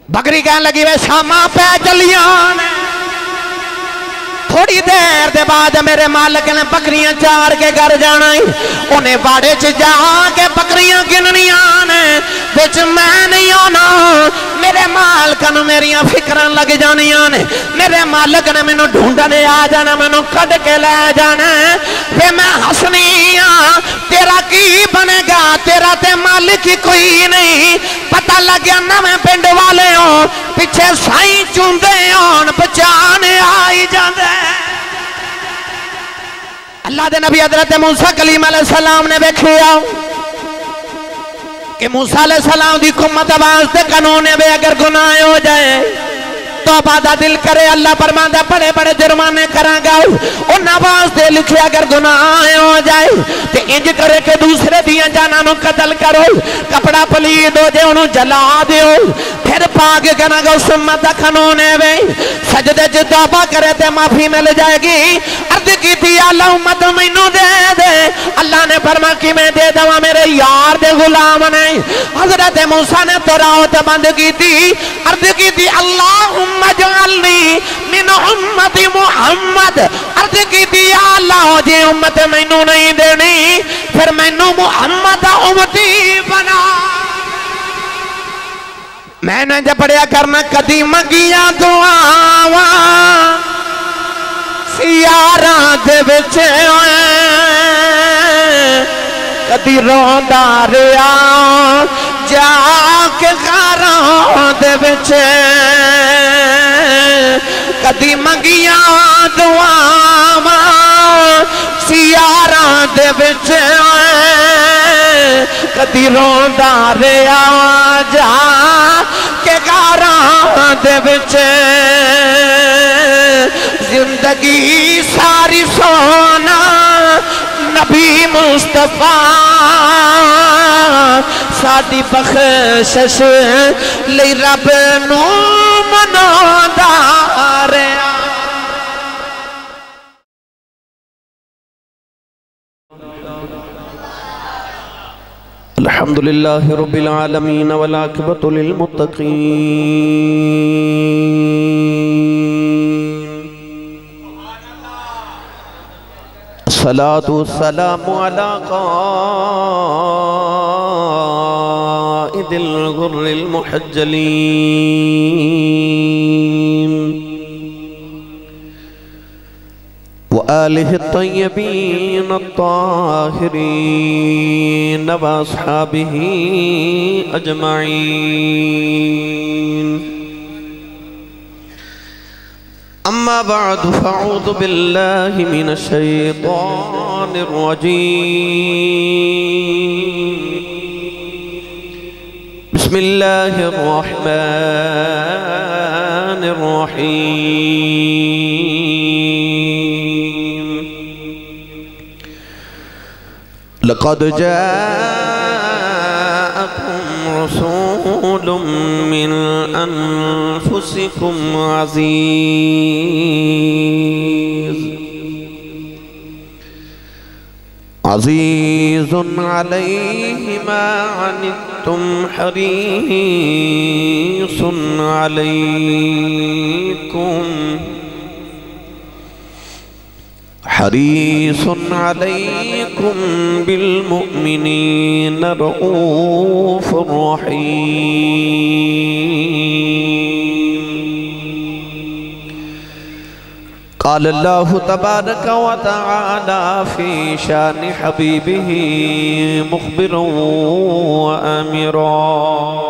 بکری کہنے لگی وے شاماں پہ چلیاں نے تھوڑی دیر دے بعد میرے مالک نے بکریاں چار کے گھر جانا ہی انہیں باڑے چ جا کے بکریاں گننیاں نے بچ میں نہیں ہونا میرے مالک نے میریاں فکران لگ جانیاں نے میرے مالک نے میں نو ڈھونڈنے آ جانا میں نو کھڑ کے لے جانا پھر میں حسنیاں تیرا کی بنے گا تیرا تے مالک ہی کوئی نہیں پتہ لگیا نہ میں پنڈ والے ہوں پیچھے سائیں چوندے ہون بچانے آئی جاندے اللہ دے نبی حضرت موسیٰ کلیم علیہ السلام نے بیکھیا کہ موسیٰ علیہ السلام دی کمت آواز دے قانونے بے اگر گناہ ہو جائے توبہ دا دل کرے اللہ فرماندا بڑے بڑے جرمانے کراں گا اور نواز دے لکھے اگر گناہ ہو جائے تے انج کرے کہ دوسرے دیاں جاناں نو قتل کرو کپڑا پلید ہو جے انہوں جلا دیو پھر پاک کہنا گا اس امت دا قانونے وے سجدے جو توبہ کرے تے معافی مل جائے گی عرض کی تھی اللہ امت مینوں دے دے اللہ نے فرما کہ میں دے دوا میرے یار دے غلام نہیں حضرت موسیٰ نے توراۃ بند کی تھی عرض کی تھی اللہم اجعلنی من امت محمد عرض کی تھی یا اللہ جے امت مینوں نہیں دینی پھر مینوں محمد امتی بنا میں نے جب پڑھیا کرنا کدی منگیاں دعاواں سیاراں دے وچ کدی روندا رہیا جا کے غاراں دے وچ کدی منگیاں دعاواں سیاراں دے وچ کدی روندا رہیا جا کے غاراں دے وچ زندگی ساری سونا نبی مصطفیٰ ساڈی بخشش لئی رب نو مناوندا رہیا الحمدللہ رب العالمین والعاقبۃ للمتقین الصلاة والسلام على قائد الغر المحجلين وآله الطيبين الطاهرين وأصحابه أجمعين أما بعد فأعوذ بالله من الشيطان الرجيم بسم الله الرحمن الرحيم لقد جاءكم رسول من أنفسكم عزيز عليه ما عنتم حريص عليكم بالمؤمنين رؤوف رحيم قال الله تبارك وتعالى في شان حبيبه مخبرا وآمرا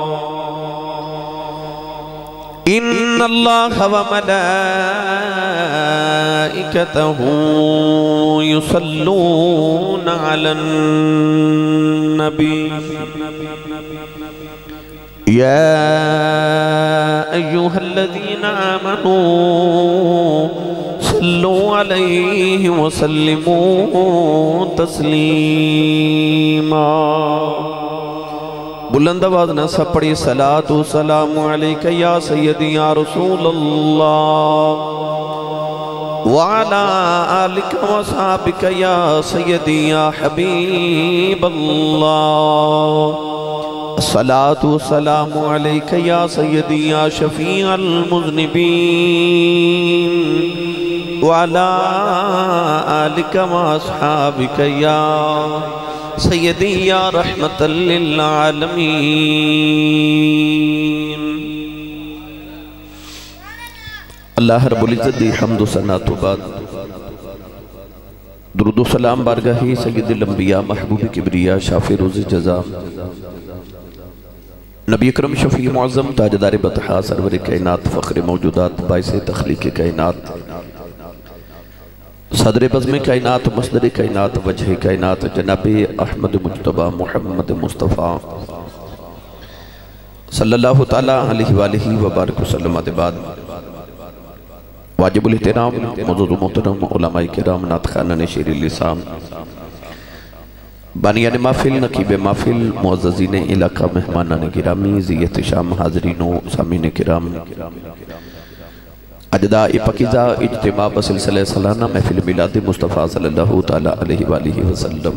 إن الله وملائكته يصلون على النبي يا أيها الذين آمنوا صلوا عليه وسلموا تسليما بلند آواز نہ سب پڑھی صلاة و سلام علیکہ یا سیدی یا رسول اللہ وعلا آلکہ و صحابکہ یا سیدی یا حبیب اللہ الصلاة والسلام عليك يا سيدي يا شفيع المذنبين وعلى آلك وأصحابك يا سيدي يا رحمة للعالمين. اللہ رب العزت دی حمد و ثنا تو بعد درود و سلام بارگاہی سید الانبیاء محبوب کبریا شافع روز جزا نبی اکرم شفیع معظم تاجدار بطحا سرور کائنات فخر موجودات باعث تخلیق کائنات صدر بزم کائنات مصدر کائنات وجہ کائنات جناب احمد مجتبہ محمد مصطفیٰ صلی اللہ تعالیٰ علیہ وآلہ وبارک وسلم بعد واجب الاحترام معزز محترم علماء کرام نعت خوانان شیر اللسان بانیان محفل نقیب محفل معززین علاقہ مہمانان گرامی ذی احتشام حاضرین و سامعین کرام اجداء پاکیزہ اجتماع بسلسلہ سالانہ محفل میلاد مصطفیٰ صلی اللہ تعالیٰ علیہ وآلہ وسلم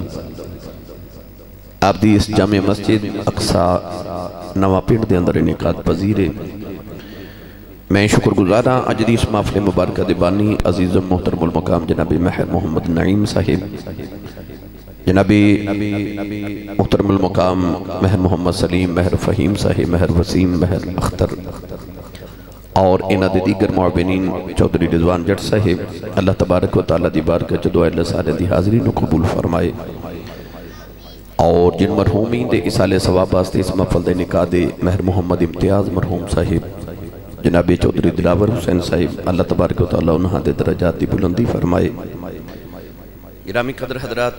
آپ دی اس جامع مسجد اقصا نوا پنڈ دے اندر انعقاد پذیر میں شکر گزارا اجدی اس محفل مبارکہ دیبانی عزیز محترم المقام جناب مہر محمد نعیم صاحب جناب محترم المقام مہر محمد سلیم مہر فہیم صاحب مہر وسیم مہر اختر اور انہ دیگر معاونین چودھری رضوان جٹ صاحب اللہ تبارک و تعالیٰ دی بارکہ جو دعا اللہ سارے دی حاضرین کو قبول فرمائے اور جن مرحومین دے اسالِ ثواب واسطے اس محفل دے نکاح دے مہر محمد امتیاز مرحوم صاحب جناب چودھری دلاور حسین صاحب اللہ تبارک و تعالیٰ انہاں دے درجات دی بلندی فرمائے. گرامی قدر حضرات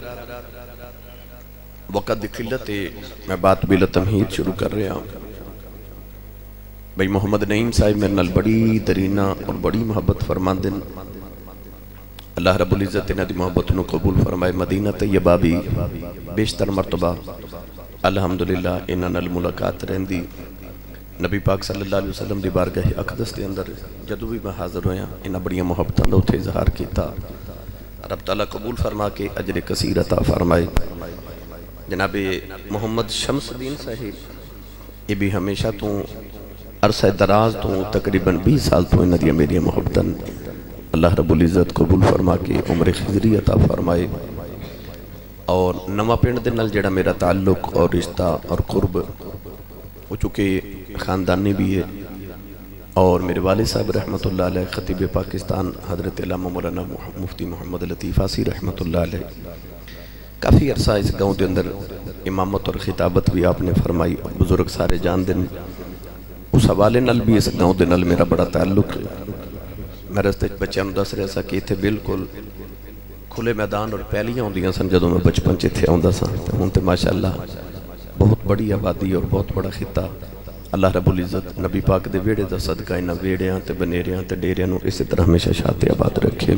وقت دی قلت میں بات بلا تمہید شروع کر رہا ہوں. بھئی محمد نعیم صاحب میرے نال بڑی درینہ اور بڑی محبت فرماندن اللہ رب العزت انہ دی محبت نو قبول فرمائے. مدینہ طیبہ بھی بیشتر مرتبہ الحمدللہ انہ نال ملاقات رہن دی نبی پاک صلی اللہ علیہ وسلم دی بارگاہ اقدس دے اندر جدو بھی میں حاضر ہویا انہ بڑیاں محبتاں دا اتھے اظہار کیتا. رب تعالیٰ قبول فرما کے اجر کثیر عطا فرمائے. جناب محمد شمس الدین صاحب یہ بھی ہمیشہ تو عرصہ دراز تو تقریباً 20 سال تو انہ دیا میری محبتاں اللہ رب العزت قبول فرما کے عمر خضری عطا فرمائے. اور نوا پنڈ دے نال جڑا میرا تعلق اور رشتہ اور قرب وہ چونکہ خاندانی بھی ہے اور میرے والد صاحب رحمت اللہ علیہ خطیب پاکستان حضرت علامہ مولانا مفتی محمد لطیف آسی رحمت اللہ علیہ کافی عرصہ اس گاؤں دے اندر امامت اور خطابت بھی آپ نے فرمائی. بزرگ سارے جان دن اس حوالے نال بھی اس گاؤں دے نال میرا بڑا تعلق ہے. میں رستے بچیاں دس رہا سا کہ تھے بالکل کھلے میدان اور پہلیاں ہوندیاں سن جدوں میں بچپن چے تھے ہوندہ سا ہونتے ماشاءاللہ بہت بڑی آبادی اور بہت بڑا خطہ اللہ رب العزت نبی پاک دے ویڑے دا صدقہ انہ ویڑیاں تے بنیریاں تے ڈیریاں نو اسی طرح ہمیشہ شاہتے آباد رکھے.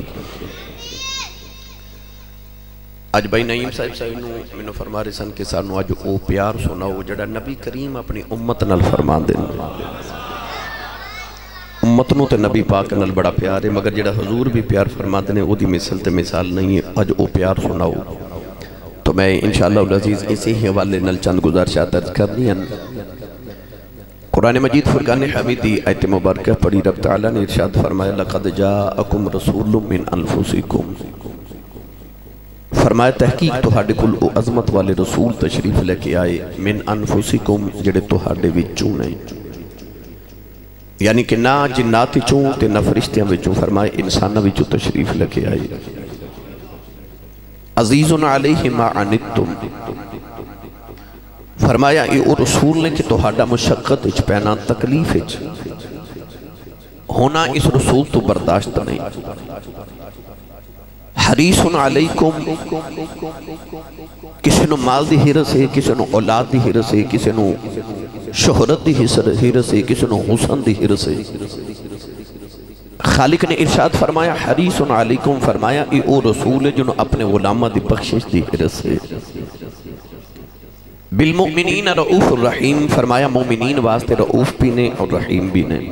آج بھائی نعیم صاحب میں فرما رہے سن کہ سانو آج او پیار سنا ہو جڑا نبی کریم اپنی امت نال فرما دیں. امت نو تے نبی پاک نال بڑا پیار ہے مگر جڑا حضور بھی پیار فرما دیں او دی مثل تے مثال نہیں ہے. آج او پیار سنا ہو تو میں انشاءاللہ العزیز اسی ہی حوالے نال چند گزارشات عرض کرنی ہیں. قرآن مجید فرقان حمیدی آیت مبارکہ پڑھی رب تعالیٰ نے ارشاد فرمایا لَقَدْ جَاءَكُمْ رَسُولٌ مِّنْ أَنفُسِكُمْ فرمایا تحقیق تہاڈے کل او عظمت والے رسول تشریف لے کے آئے من انفسکم جڑے تہاڈے وچوں نے یعنی کہ نہ جنات وچوں تے نہ فرشتیاں وچوں فرمایا انساناں وچوں تشریف لے کے آئے. عزیز علیہ ما عنتم فرمایا یہ او رسول نے کہ تہاڈا مشقت وچ پینا تکلیف وچ ہونا اس رسول تو برداشت نہیں. حریص علیکم کسی نو مال دی حرس ہے کسی نو اولاد دی حرس ہے کسی نو شہرت دی حرس ہے کسی نو حسن دی حرس ہے. خالق نے ارشاد فرمایا حریص علیکم فرمایا یہ او رسول ہے جنہوں اپنے غلامہ دی بخشش دی حرس ہے. بالمؤمنین رؤوف الرحیم فرمایا مومنین واسطے رؤوف بھی نے اور رحیم بھی نے.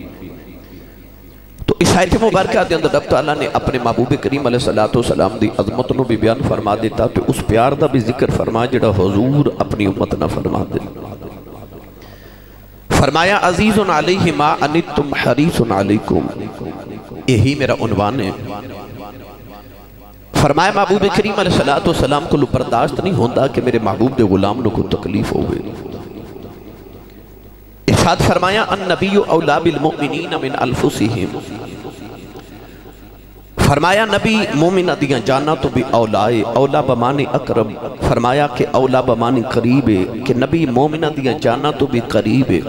تو اس آیت مبارکہ دے اندر رب تعالیٰ نے اپنے محبوب کریم علیہ السلام دی عظمت نو بھی بیان فرما دیتا تو اس پیار دا بھی ذکر فرما جڑا حضور اپنی امت نہ فرما دے. فرمایا عزیز علیہ ما انتم حریص علیکم، یہی میرا عنوان ہے۔ فرمایا محبوب کریم علیہ السلام کو برداشت نہیں ہوتا کہ میرے محبوب دے غلام کو تکلیف ہوئے۔ ارشاد فرمایا النبی اولا بالمؤمنین من انفسہم، فرمایا نبی مومنہ دیاں جانا تو بھی اولائے، اولا بمانی اقرب، فرمایا کہ اولا بمانی قریب ہے، کہ نبی مومنہ دیاں جانا تو بھی قریب ہے۔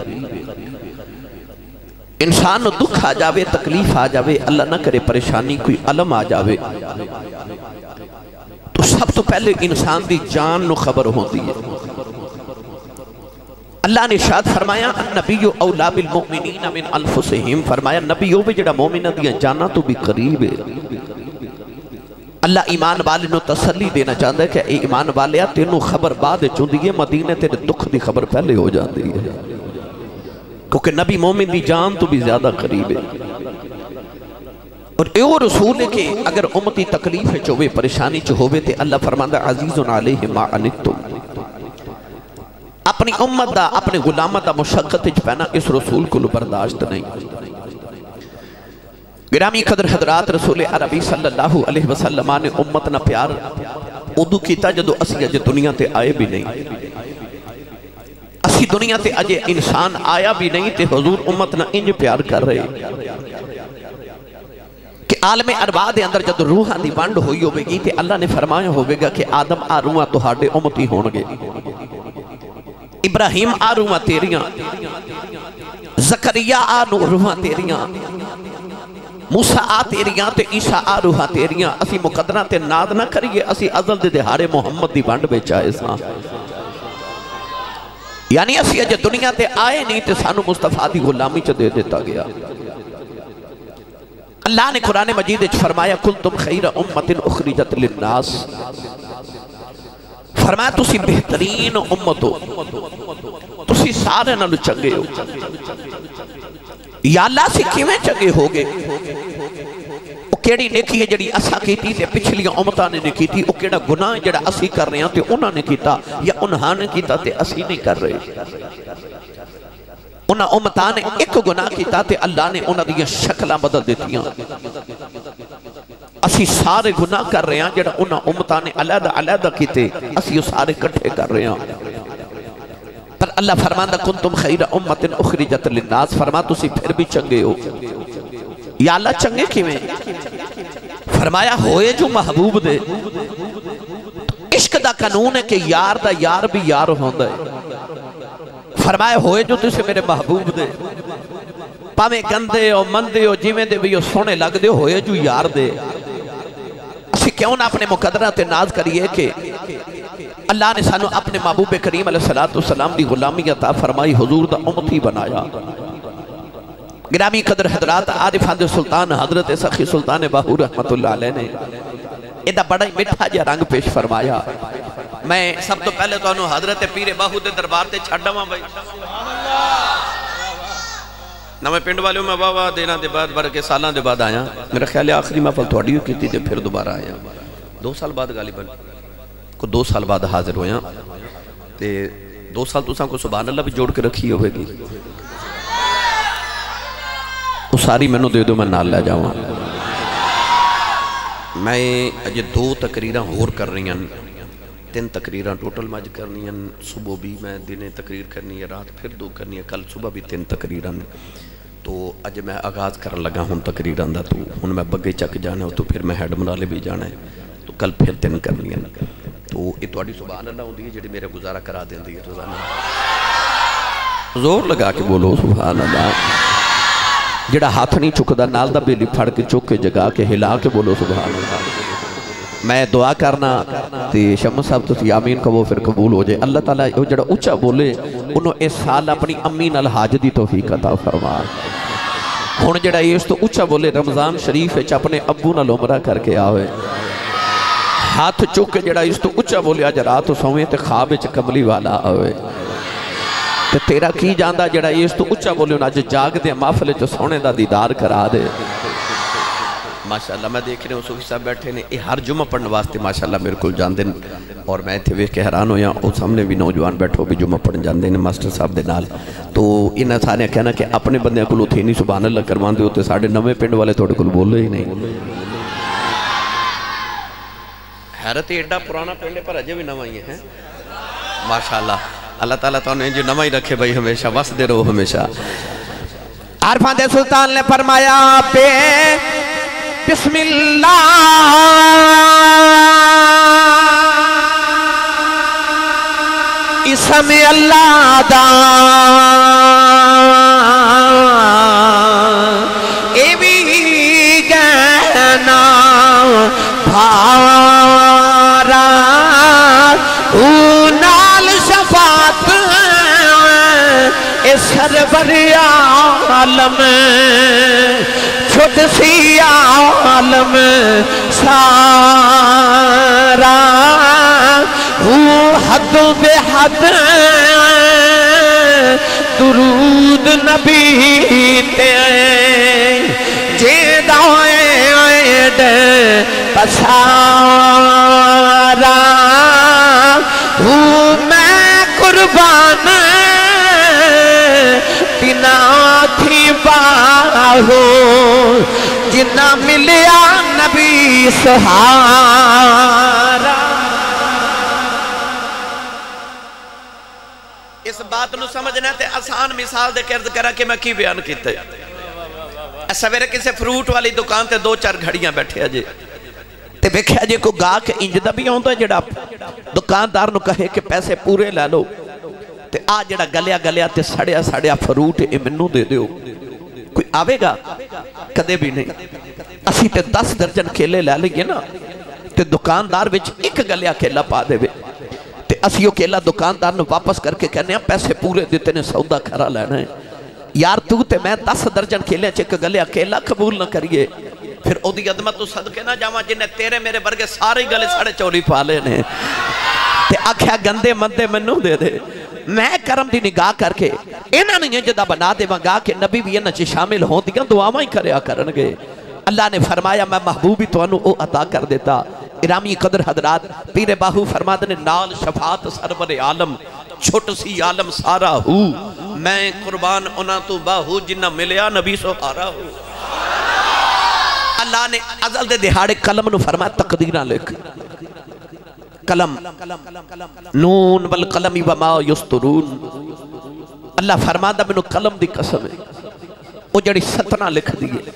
انسان دکھ آ جاوے، تکلیف آ جاوے، اللہ نہ کرے پریشانی کوئی علم آ جاوے تو سب تو پہلے انسان دی جان نو خبر ہوتی ہے۔ اللہ نے ارشاد فرمایا النبی اولا بالمؤمنین من انفسہم، فرمایا نبی وہ جڑا مومنہ دیاں جانا تو بھی قریب ہے۔ اللہ ایمان والے نو تسلی دینا چاہتا ہے کہ اے ایمان والے تینوں خبر بعد چوندی ہے، مدینے تیرے دکھ دی خبر پہلے ہو جاتی ہے، کیونکہ نبی مومن دی جان تو بھی زیادہ قریب ہے۔ اور ایو رسول ہے کہ اگر امتی تکلیف چوے، پریشانی چوے تے اللہ فرماندہ عزیز علیہ ما عنتم، اپنی امت دا، اپنے غلامت دا مشقت پہنا اس رسول کو برداشت نہیں۔ گرامی قدر حضرات، رسول عربی صلی اللہ علیہ وسلم نے امت نہ پیار ادو کیتا جدو اسی اجے دنیا تے آئے بھی نہیں، اسی دنیا تے اجے انسان آیا بھی نہیں تے حضور امت نہ انج پیار کر رہے کہ عالم ارواح دے اندر جدو روحاں دی ونڈ ہوئی ہوئے گی تے اللہ نے فرمایا ہوئے گا کہ آدم آ روحاں تو ہاڑے امتی ہونگے، ابراہیم آ روحاں تیریاں، زکریہ آ روحاں تیریاں، موسیٰ آ تیریاں تے عیسیٰ آ روحاں تیریاں، اسی مقدرہ تے ناد نہ کریے، اسی ازل دے دہارے محمد دی ونڈ بیچائے ساں، یعنی اسی اجے دنیا تے آئے نہیں تے سانو مصطفیٰ دی غلامی چ دے دیتا گیا۔ اللہ نے قرآن مجید فرمایا کنتم خیر امت اخرجت للناس، فرمایا تسی بہترین امت ہو، تسی سارے نالو چنگے ہو۔ یا اللہ سے کیویں چنگے ہوگے؟ وہ کیڑی نیکی ہے جڑی اسا کیتی تے پچھلی امتاں نے کیتی، وہ کیڑا گناہ جڑا اسی کر رہے ہیں تے انہاں نے کیتا یا انہاں نے کیتا تے اسی نہیں کر رہے۔ انہاں امتاں نے ایک گناہ کیتا تے اللہ نے انہاں دی شکلاں بدل دیتیاں، اسی سارے گناہ کر رہے ہیں جڑا انہاں امتاں نے علیحدہ علیحدہ کیتے، اسی سارے کٹھے کر رہے ہیں۔ پر اللہ فرماندہ کنتم خیر امت اخرجت للناس، فرما تسی پھر بھی چنگے ہو۔ یا اللہ چنگے کیویں؟ فرمایا ہوئے جو محبوب دے، عشق دا قانون ہے کہ یار دا یار بھی یار ہوندہ ہے۔ فرمایا ہوئے جو تسے میرے محبوب دے، پامے گندے اور مندے اور جیویں دے بھی سونے لگ دے، ہوئے جو یار دے۔ اسی کیوں نہ اپنے مقدرہ تے ناز کریے کہ اللہ نے سانو اپنے محبوب کریم علیہ السلام دی غلامی عطا فرمائی، حضور دا امتی بنایا۔ گرامی قدر حضرات، عارفان دے سلطان حضرت سخی سلطان باہو رحمت اللہ علیہ نے ایدہ بڑا ہی مٹھا جا رنگ پیش فرمایا۔ میں سب تو پہلے تو انہوں حضرت پیر باہو دے دربار تے چھڑ ڈاواں بھائی، نہ میں پنڈ والیوں میں واہ دینا دے بعد بڑھ کے سالان دے بعد آیا، میرا خیال ہے آخری محفل تھوڑی کی تھی تے پھر دوبارہ آیا، 2 سال بعد غالباً کو 2 سال بعد حاضر ہویا تے 2 سال تو ساں کو سبحان اللہ بھی جوڑ کے رکھی ہوئے گی، وہ ساری میں نو دے دو میں نال لے جاؤں۔ میں اجے 2 تقریرہ ہور کر رہی ہیں، 3 تقریرہ ٹوٹل مجھ کرنی ہیں، صبح بھی میں دنے تقریر کرنی ہے، رات پھر 2 کرنی ہے، کل صبح بھی 3 تقریرہ ہیں، تو اج میں آغاز کرن لگا ہوں تقریرہ دا، تو ہن میں بگے چک جانا ہو تو پھر میں ہیڈ منالے بھی جانا ہے، تو کل پھر 3 کرنی ہیں، تو یہ توڑی سبحان اللہ ہوندی ہے جڑی میرے گزارہ کرا دیں دی روزانہ، زور لگا کے بولو سبحان اللہ، جڑا ہاتھ نہیں چکدا نال دا بیلی پھڑ کے چک کے جگا کے ہلا کے بولو سبحان اللہ۔ میں دعا کرنا تے شمس صاحب تو آمین کو وہ پھر قبول ہو جائے، اللہ تعالیٰ جڑا اچھا بولے انہوں اس سال اپنی امی نال حاج دی توفیق عطا فرما۔ ہن جڑا اس تو اچھا بولے رمضان شریف وچ اپنے ابو نال عمرہ کر کے آوے، ہاتھ چک کے جڑا اس تو اچھا بولے اج رات سویں تے خواب وچ کملی والا آوے، تے تیرا کی جاندا جڑا اس تو اچھا بولے اج جاگ دے محفل وچ سونے دا دیدار کرا دے۔ ماشاءاللہ میں دیکھ رہے ہوں صوفی صاحب بیٹھے نے یہ ہر جمعہ پڑھنے واسطے ماشاءاللہ میرے کو جاندے اور میں تھے ویکھ کے حیران ہویا اور سامنے بھی نوجوان بیٹھو بھی جمعہ پڑھن جاندے نے ماسٹر صاحب دے نال تو انہاں سارے کہنا کہ اپنے بندے کو اتھے نہیں سبحان اللہ کروان دے ہوتے ساڑھے نوے پنڈ والے تھوڑے کو بولے ہی نہیں حیرت ایڈا پرانا پنڈے پر اجے بھی نوائی ہیں ماشاءاللہ اللہ تعالیٰ تو انہیں جو نوائی رکھے بھائی ہمیشہ وس دے رہو ہمیشہ عارفان دے سلطان نے فرمایا پہ بسم اللہ اسم اللہ دا اے بھی گہنا بھارا نال شفاعت اے سرور عالم چھوٹ سی عالم سارا حد بے حد درود نبی تے جیدائیں پسارا میں قربان بنا تھی باہو جنہ ملیا نبی سہارا اس بات نو سمجھنا ہے آسان مثال دے کرد کرا کہ میں کی بیان کیتے سویرے کسے فروٹ والی دکان تے دو چار گھڑیاں بیٹھے جے تے بیکھیا جے کو گا کے انجدہ بھی ہوندہ ہے جڑا دکاندار نو کہے کہ پیسے پورے لے لو تے آ جڑا گلیا گلیا تے سڑیا سڑیا فروٹ منو دے دیو کوئی آوے گا کدے بھی نہیں اسی تے 10 درجن کھیلے لے لئے نا تے دکاندار وچ ایک گلیا کھیلا پا دے وے تے اسی وہ کھیلا دکاندار نو واپس کر کے کہنے ہیں پیسے پورے دیتے نے سودا کھرا لینا ہے یار تو تے میں 10 درجن کھیلے چک گلیا کھیلا قبول نہ کریے پھر او دی عظمت تو صدقے نہ جاواں جنہیں تیرے میرے برگے سارے گلے ساڑے چولی پالے نے تے آکھیا گندے مندے منو دے دے میں کرم دی نگاہ کر کے انہاں نے جدہ بنا دے وانگا کہ نبی بھی انہاں چی شامل ہوں دیاں دعاواں ہی کریا کرنگے اللہ نے فرمایا میں محبوبی تو انہوں او عطا کر دیتا ارامی قدر حضرات پیر باہو فرما دنے نال شفاعت سرور عالم چھوٹ سی عالم سارا ہو میں قربان انہاں تو باہو جنہ ملیا نبی سہارا ہو اللہ نے ازل دے دہاڑے قلم نو فرمایا تقدیرہ لکھ قلم نون والقلم وما یسترون اللہ فرما دا منو قلم دی قسم ہے او جڑی 17 لکھ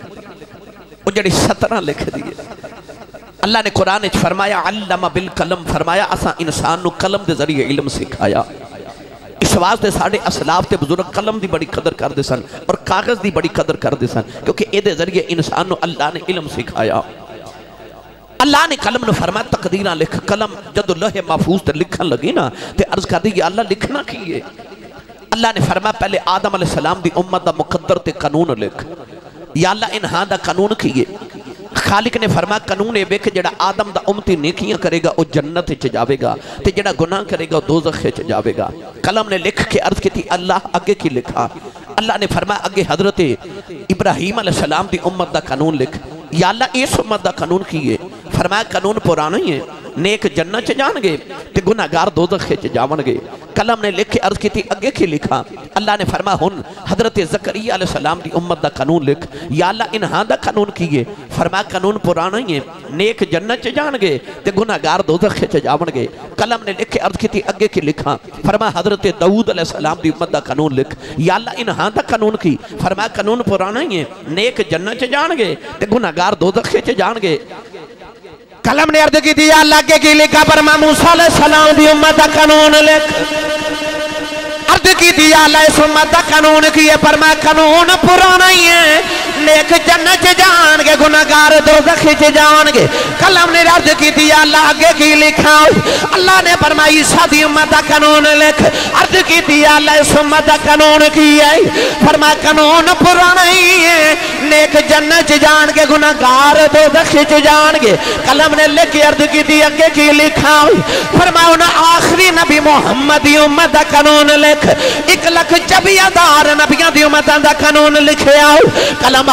دیئے اللہ نے قرآن اچھ فرمایا علم بالقلم فرمایا اسا انسان نو قلم دے ذریعے علم سکھایا اس واسطے ساڑھے اسلاف تے بزرگ قلم دی بڑی قدر کر دے سن اور کاغذ دی بڑی قدر کر دے سن کیونکہ اے دے ذریعے انسان نو اللہ نے علم سکھایا اللہ نے قلم نو فرمایا تقدیرہ لکھ قلم جدو لوح محفوظ تے لکھن لگی نا تے عرض کر دی اللہ لکھنا کیے اللہ نے فرمایا پہلے آدم علیہ السلام دی امت دا مقدر تے قانون لکھ یا اللہ انہاں دا قانون کیے خالق نے فرمایا قانون اے بے کہ جڑا آدم دا امتی نیکیاں کرے گا وہ جنت چ جاوے گا تے جڑا گناہ کرے گا وہ دوزخ چ جاوے گا قلم نے لکھ کے عرض کی تھی اللہ اگے کی لکھا اللہ نے فرمایا اگے حضرت ابراہیم علیہ السلام دی امت دا قانون لکھ یا اللہ اس امت دا قانون کیے فرمایا قانون پرانا ہی ہے نیک جنت چ جان گے تے گناہگار دوزخ چ جاون گے قلم نے لکھ کے عرض کی تھی اگے کی لکھا اللہ نے فرمایا ہن حضرت زکریا علیہ السلام دی امت دا قانون لکھ یا اللہ انہاں دا قانون کیے فرمایا قانون پرانا ہی ہے نیک جنت چ جان گے تے گناہگار دوزخ چ جاون گے قلم نے لکھ کے عرض کی تھی اگے کی لکھا فرمایا حضرت داؤد علیہ السلام دی امت دا قانون لکھ یا اللہ انہاں دا قانون کی فرمایا قانون پرانا ہی ہے نیک جنت چ جان گے تے گناہگار دوزخ چ جان گے قلم نے عرض کی تھی یا اللہ کے کی لکھا فرمایا موسیٰ علیہ السلام دی امت دا قانون لکھ عرض کی تھی یا اللہ اس امت دا قانون کیے فرمایا قانون پرانا ہی ہے نیک جنت چ جان گے گناہگار دوزخ چ جان گے قلم نے عرض کی تھی یا اللہ آگے کی لکھا اللہ نے فرمایا عیسیٰ دی امت دا قانون لکھ عرض کی تھی یا اللہ اس امت دا قانون کیے فرمایا قانون پرانا ہی ہے نیک جنت چ جان گے گناہگار دوزخ چ جان گے قلم نے لکھ کے عرض کی تھی آگے کی لکھا فرمایا انہاں آخری نبی محمد دی امت دا قانون لکھ 1,24,000 نبیاں دی امتاں دا قانون لکھیا قلم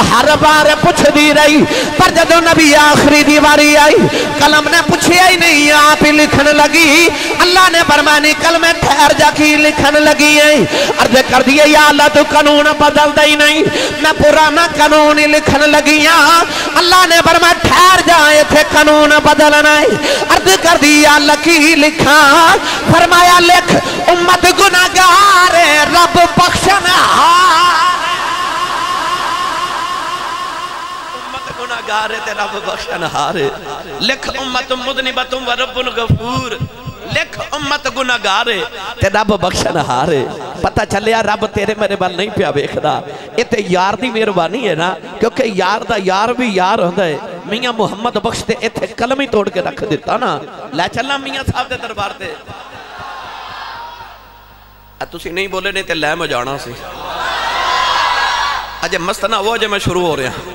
ہر بار پوچھ دی رہی، پر جدو نبی آخری دیواری آئی قلم نے پوچھیا ہی نہیں، آپ ہی لکھن لگی۔ اللہ نے فرمانی کلمہ ٹھہر جا کی لکھن لگی ہے۔ عرض کر دیئے یا اللہ تو قانون بدل دئی نہیں، میں پرانا قانون ہی لکھن لگی ہاں۔ اللہ نے فرمایا ٹھہر جائے تھے قانون بدلنا ہے۔ عرض کر دی یا اللہ کی لکھا، فرمایا لکھ امت گناہگار رب بخشنہار، امت گناہگار تے رب بخشنہار، لکھ امت مذنبۃ و رب غفور، لکھ امت گناہگار تے رب بخشنہار۔ پتہ چلیا رب تیرے میرے بال نہیں پیا ویکھدا، یہ تے یار دی مہربانی ہے نا، کیونکہ یار دا یار بھی یار ہوندا ہے۔ میاں محمد بخش تے ایتھے قلم ہی توڑ کے رکھ دیتا نا، لے چلنا میاں صاحب دے دربار تے۔ تسی نہیں بولے نہیں تے لے میں جانا سی، اجے مستنا وہ اجے میں شروع ہو رہا ہوں،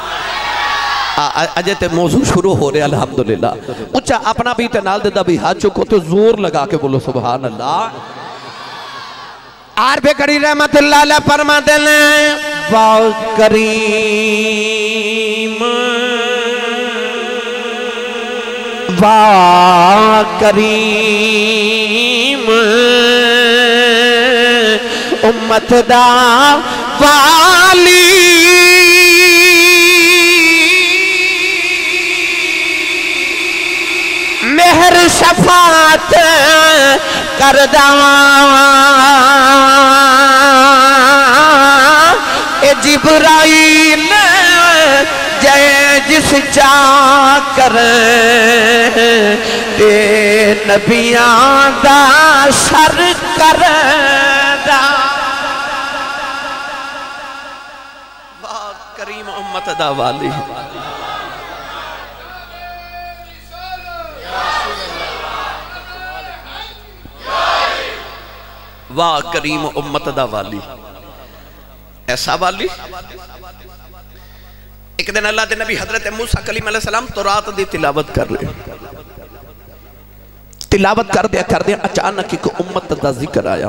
اجے تے موضوع شروع ہو رہا الحمدللہ۔ اچھا اپنا بھی تے نال دے دا بھی ہاتھ چکو تو زور لگا کے بولو سبحان اللہ۔ عارف کری رحمت اللہ علیہ فرما دلیں وا کریم وا کریم امت دا والی مہر شفاعت کردہ اے جبرائیل جے جس چا کریں تے نبیان دا سر کردہ واہ کریم امت دا والی واہ کریم امت دا والی ایسا والی۔ ایک دن اللہ دے نبی حضرت موسیٰ کلیم علیہ السلام تورات دی تلاوت کر رہے، تلاوت کر دیا اچانک ایک امت دا ذکر آیا۔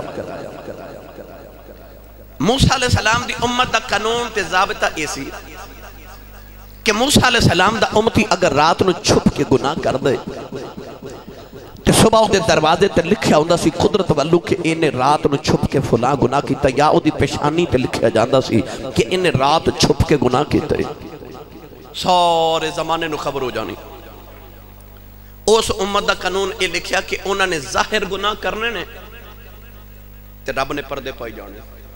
موسیٰ علیہ السلام دی امت دا قانون تے ضابطہ ایسی کہ موسیٰ علیہ السلام دا امتی اگر رات نو چھپ کے گناہ کر دے تے صبح دے دروازے تے لکھیا ہوندہ سی قدرت والو کہ انہیں رات نو چھپ کے فلاں گناہ کیتا، یا او دی پیشانی تے لکھیا جاندہ سی کہ انہیں رات چھپ کے گناہ کیتا ہے، سارے زمانے نو خبر ہو جانی۔ اس امت دا قانون اے لکھیا کہ انہوں نے ظاہر گناہ کرنے نے تے رب نے پردے پائی جانے۔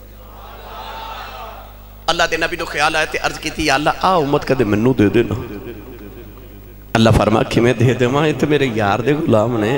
اللہ دے نبی نو خیال آئے تے عرض کی تھی یا اللہ امت کدے منو دے دینا۔ اللہ فرما کہ میں دے دے ماں یہ تو میرے یار دے غلام نے۔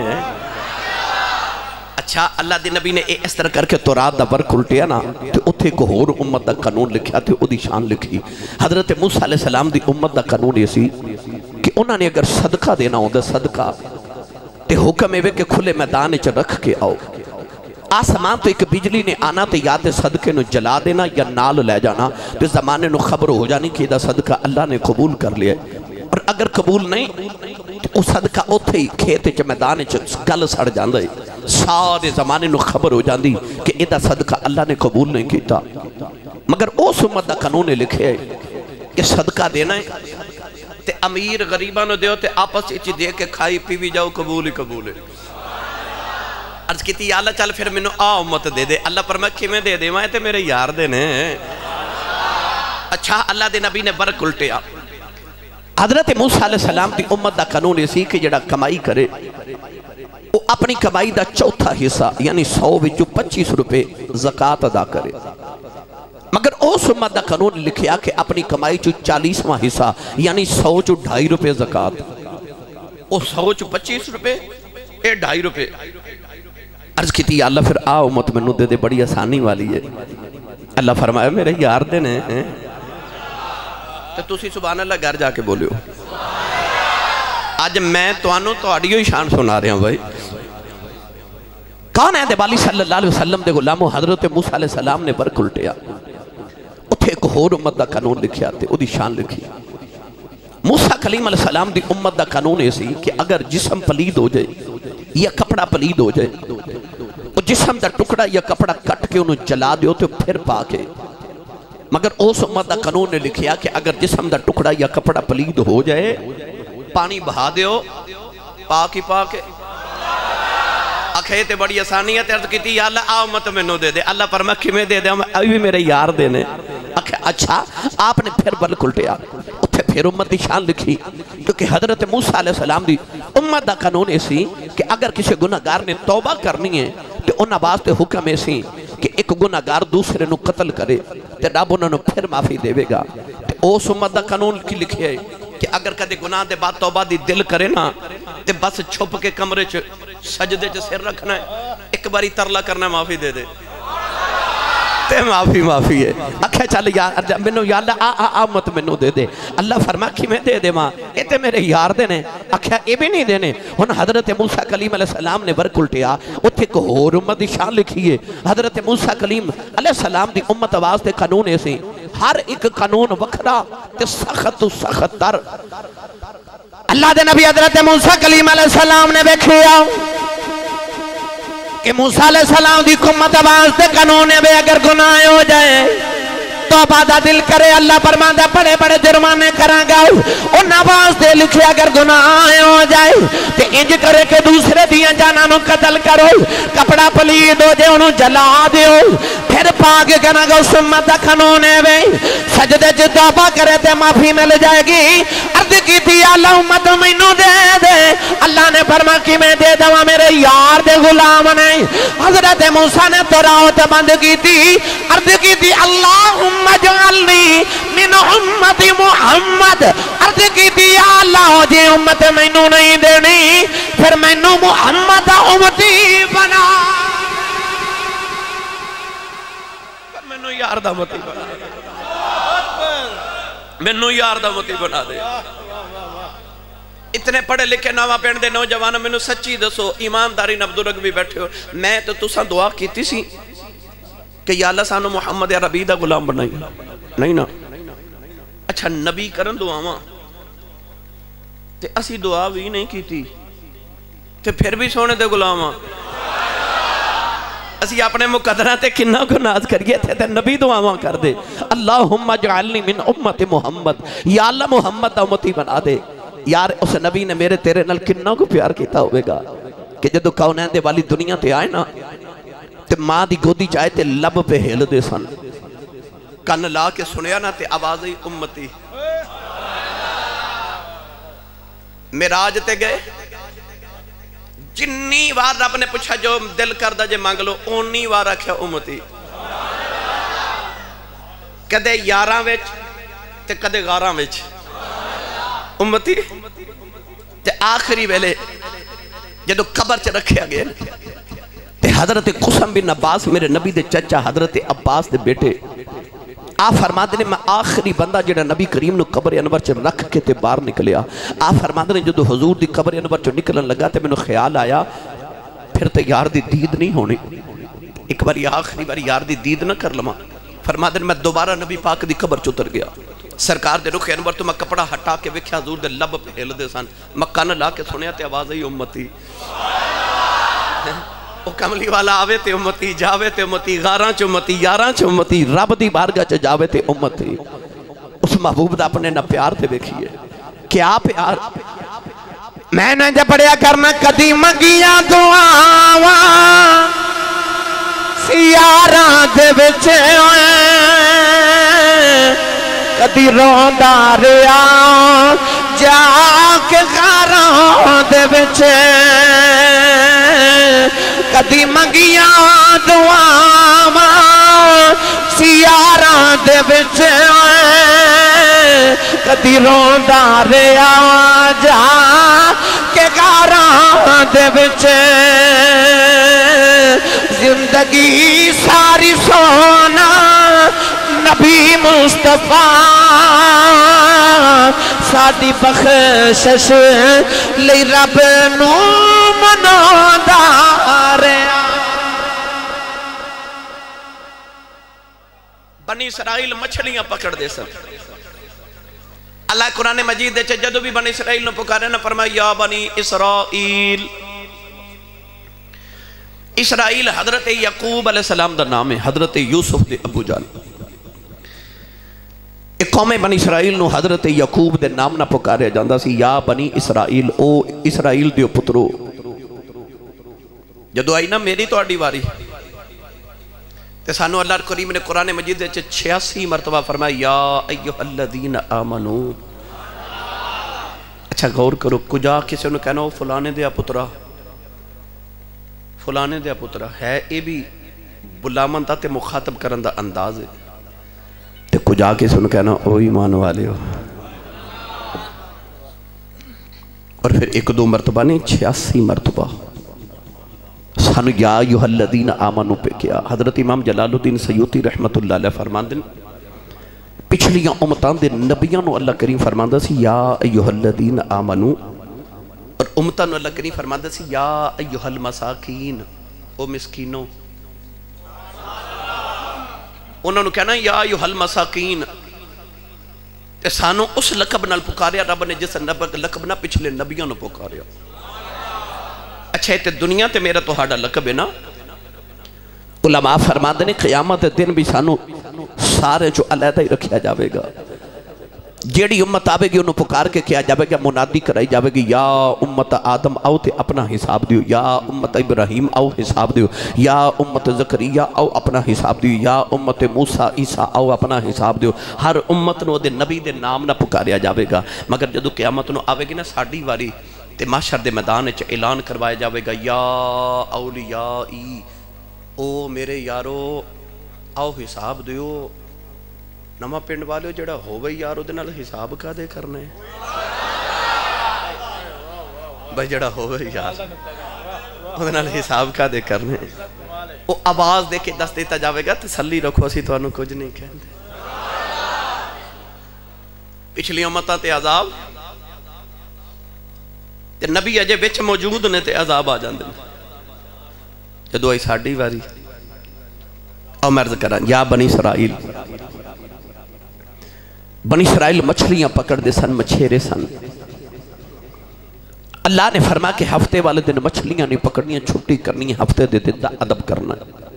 اچھا اللہ دے نبی نے اس طرح کر کے تورات دا ورق الٹیا نا تو اتھے کو اور امت دا قانون لکھیا تھے، او دی شان لکھی۔ حضرت موسیٰ علیہ السلام دی امت دا قانون یہ سی کہ انہوں نے اگر صدقہ دینا ہوندہ صدقہ تے حکم ہے کہ کھلے میدان چ رکھ کے آؤ، آسمان تو ایک بجلی نے آنا تے یا تے صدقے نو جلا دینا یا نال لے جانا، تے زمانے نو خبر ہو جانی کہ دا صدقہ اللہ نے قبول کر لیا، اور اگر قبول نہیں تو اس صدقہ اتھے ہی کھیتے چ میدان چ گل سڑ جاندے، سارے زمانے نو خبر ہو جاندی کہ ایدہ صدقہ اللہ نے قبول نہیں کیتا۔ مگر اس امت دا قانون لکھے ہے کہ صدقہ دینا ہے تے امیر غریبانو دیو تے آپس اچھی دے کے کھائی پیوی جاؤ، قبول ہی قبول ہے۔ عرض کی تھی یا اللہ چل پھر منو امت دے دے۔ اللہ پرمکھی میں دے دے مائے تے میرے یار دے نے۔ اچھا اللہ دے نبی نے برک الٹیا۔ حضرت موسیٰ علیہ السلام دی امت دا قانون اسی کہ جڑا کمائی کرے وہ اپنی کمائی دا چوتھا حصہ یعنی 100 وچوں 25 روپے زکاة ادا کرے، مگر اس امت دا قانون لکھیا کہ اپنی کمائی چو 40واں حصہ یعنی 100 چو 2.5 روپے زکاة، وہ 100 چو 25 روپے اے 2.5 روپے۔ عرض کی تھی اللہ پھر امت میں نو دے دے، بڑی آسانی والی ہے۔ اللہ فرمایا میرے یار دے نے تو تسی سبحان اللہ گھر جا کے بولیو۔ آج میں توانو تو آڈیو ہی شان سنا رہے ہیں بھائی۔ کون ہے دیوالی صلی اللہ علیہ وسلم دے غلامو حضرت موسیٰ علیہ السلام نے برک الٹیا، اتھے ایک اور امت دا قانون لکھیا تے او دی شان لکھی۔ موسیٰ کلیم علیہ السلام دی امت دا قانون ایسی کہ اگر جسم پلید ہو جائے یا کپڑا پلید ہو جائے، وہ جسم دا ٹکڑا یا کپڑا کٹ کے انہوں جلا دیو تو پھر پاکے، مگر اس امت دا قانون نے لکھیا کہ اگر جسم دا ٹکڑا یا کپڑا پلید ہو جائے پانی بہا دیو پاک ہی پاک ہے اکھے تے بڑی آسانی ہے تیرد کیتی یا اللہ آؤ امت میں نو دے دے اللہ پر مکھی میں دے دے ابھی میرے یار دینے اچھا آپ نے پھر بل کلٹیا پھر امت دی شان لکھی کیونکہ حضرت موسیٰ علیہ السلام دی امت دا قانون ایسی کہ اگر کسی گناہگار نے توبہ کرنی ہے تو انہاں واسطے حکم ایسی کہ ایک گناہگار دوسرے نو قتل کرے تو رب انہوں نے پھر معافی دے گا اس امت دا قانون کی لکھی ہے کہ اگر کدے گناہ دے بعد توبہ دی دل کرے نا تو بس چھپ کے کمرے سجدے سر رکھنا ہے ایک باری ترلا کرنا ہے معافی دے دے تے معافی ہے اکھے چل منو یا اللہ آمت منو دے دے اللہ فرما کی میں دے دے ماں اے تے میرے یار دینے اکھے اے بھی نہیں دینے ہن حضرت موسیٰ کلیم علیہ السلام نے ورک الٹیا اتھے کو اور امت دی شان لکھی ہے حضرت موسیٰ کلیم علیہ السلام دی امت آواز دے قانون ایسے ہر ایک قانون وکھرا تے سخت تر اللہ دے نبی حضرت موسیٰ کلیم علیہ السلام نے بیکھیا کہ موسیٰ علیہ السلام دی امت آواز دے قانون بے اگر گناہ ہو جائے توبہ دا دل کرے اللہ فرماندا بڑے بڑے جرمانے کراں گا ان آواز دے لکھے اگر گناہ ہو جائے تے انج کرے کہ دوسرے دیاں جاناں نو قتل کرو کپڑا پلید ہو جائے انہوں جلا دیو پھر پاک کہنا گا اس امت دا قانون ہے بے سجدے جو توبہ کرے تے معافی مل جائے گی عرض کی تھی اللہ امت مینوں دے دے اللہ نے فرما کی میں دے دوا میرے یار دے غلام نہیں حضرت موسیٰ نے توراۃ بند کی تھی عرض کی تھی اللہم اجعلنی من امت محمد عرض کی تھی یا اللہ جے امت مینوں نہیں دینی پھر مینوں محمد امتی بنا مینوں یار دا امتی بنا دے مینوں یار دا امتی بنا دے اتنے پڑھے لکھے نواں پینڈ دے نوجوان مینوں سچی دسو ایمانداری نبدرگ بھی بیٹھے ہو میں تو تساں دعا کیتی سی کہ یا اللہ سانو محمد عربی دا غلام بنائی نہیں نا اچھا نبی کرن دعاواں تے اسی دعا بھی نہیں کیتی تے پھر بھی سونے دے غلاماں اسی اپنے مقدرہ تے کنہ کو ناز کریے تھے نبی دعاواں کر دے اللہم اجعلنی من امت محمد یا اللہ محمد دا امتی بنا دے یار اس نبی نے میرے تیرے نل کنہ کو پیار کیتا ہوئے گا کہ جدو کونین دے والی دنیا تے آئے نا تے ماں دی گودی چاہے تے لب پہ ہیل دے سن کن لا کے سنیا نا تے آوازی امتی میراج تے گئے جنی وار رب نے پوچھا جو دل کردہ جے مانگ لو اونی وار رکھیا امتی کدے یاراں ویچ تے کدے غاراں ویچ امتی تے آخری ویلے جدو قبر چ رکھیا گئے تے حضرت قسم بن عباس میرے نبی دے چچا حضرت عباس دے بیٹے آپ فرماتے ہیں میں آخری بندہ جڑا نبی کریم نو قبر انور چ رکھ کے تے باہر نکلیا آپ فرماتے ہیں جدو حضور دی قبر انور چ نکلن لگا تے میں نو خیال آیا پھر تے یار دی دید نہیں ہونی ایک باری آخری باری یار دی دید نہ کر لما فرماتے ہیں میں دوبارہ نبی پاک دی قبر چ اتر گیا سرکار دے رخ انور تو میں کپڑا ہٹا کے وکھیا حضور دے لب پہ ہل دے سن میں کان لا کے سنیا تے آواز ہی امتی او کملی والا آوے تے امتی جاوے تے امتی غاراں چ امتی یاراں چ امتی رب دی بارگاہ چ جاوے تے امتی اس محبوب دا اپنے نہ پیار تے ویکھیے کیا پیار میں نے جب پڑھیا کرنا کدی منگیاں دعاواں سیاراں دے وچ کدی روندا ریا جا کے غاراں دے وچ کدی منگیاں دعاواں سیاراں دے وچ کدی روندا ریا جا کے غاراں دے وچ زندگی ساری سونا نبی مصطفیٰ ساڈی بخشش لئی رب نو مناوندا رہیا بنی اسرائیل مچھلیاں پکڑ دے سن اللہ قرآن مجید دے جدو بھی بنی اسرائیل نے پکارے نہ فرمایا یا بنی اسرائیل اسرائیل حضرت یعقوب علیہ السلام دا نام ہے حضرت یوسف دے ابو جان ایک قوم بنی اسرائیل نو حضرت یعقوب دے نام نہ پکاریا جاندہ سی یا بنی اسرائیل او اسرائیل دیو پترو جدو آئی نا میری تو آڈی واری تے سانو اللہ کریم نے قرآن مجید دے 86 مرتبہ فرمایا یا ایوہ الذین آمنو اچھا غور کرو کجا کسی انہوں کہنا ہو فلانے دیا پترہ فلانے دیا پترہ ہے اے بھی بلامن تا تے مخاطب کرن دا انداز ہے تے کجا کسی انہوں کہنا او ایمان والے ہو اور پھر ایک دو مرتبہ نہیں 86 مرتبہ سانو یا ایوہ الذین آمنو پہ کیا حضرت امام جلال الدین سیوطی رحمت اللہ علیہ فرمان دن پچھلیاں امتان دے نبیان و اللہ کریم فرمان دا سی یا ایوہ الذین آمنو اور امتان و اللہ کریم فرمان دا سی یا ایوہ المساکین او مسکینوں انہوں نے کہنا یا ایوہ المساکین تے سانو اس لقب نال پکاریا رب نے جس لقب نہ پچھلے نبیان پکاریا اچھا ہے تے دنیا تے میرا تو ہاڑا لقب ہے نا علماء فرما دنے قیامت دن بھی سانو سارے جو علیحدہ ہی رکھیا جاوے گا جیڑی امت آوے گی انہوں پکار کے کیا جاوے گا منادی کرائی جاوے گی یا امت آدم آؤ تے اپنا حساب دیو یا امت ابراہیم آؤ حساب دیو یا امت زکریہ آؤ اپنا حساب دیو یا امت موسیٰ عیسیٰ آؤ اپنا حساب دیو ہر امت نو دے نبی دے نام نہ پکاریا جاوے گا مگر جدو قیامت نو آوے گی نا ساڑی واری تے معاشر دے میدان چ اعلان کروائے جاوے گا یا اولیائی او میرے یارو آؤ حساب دیو نما پنڈ والے جڑا ہووئی یارو دے نال حساب کا دے کرنے بھائی جڑا ہووئی یار دے نال حساب کا دے کرنے وہ آواز دے کے دست دیتا جاوے گا تسلی رکھو اسی تو انہوں کچھ نہیں کہندے پچھلی امتاں تے عذاب تے نبی اجے وچ موجود نے تے عذاب آ جاندے جدو آئی ساڑی واری او مرض کران یا بنی اسرائیل بنی اسرائیل مچھلیاں پکڑ دے سن مچھیرے سن اللہ نے فرما کہ ہفتے والے دن مچھلیاں نہیں پکڑنیاں چھٹی کرنی ہفتے دے دن دا عدب کرنا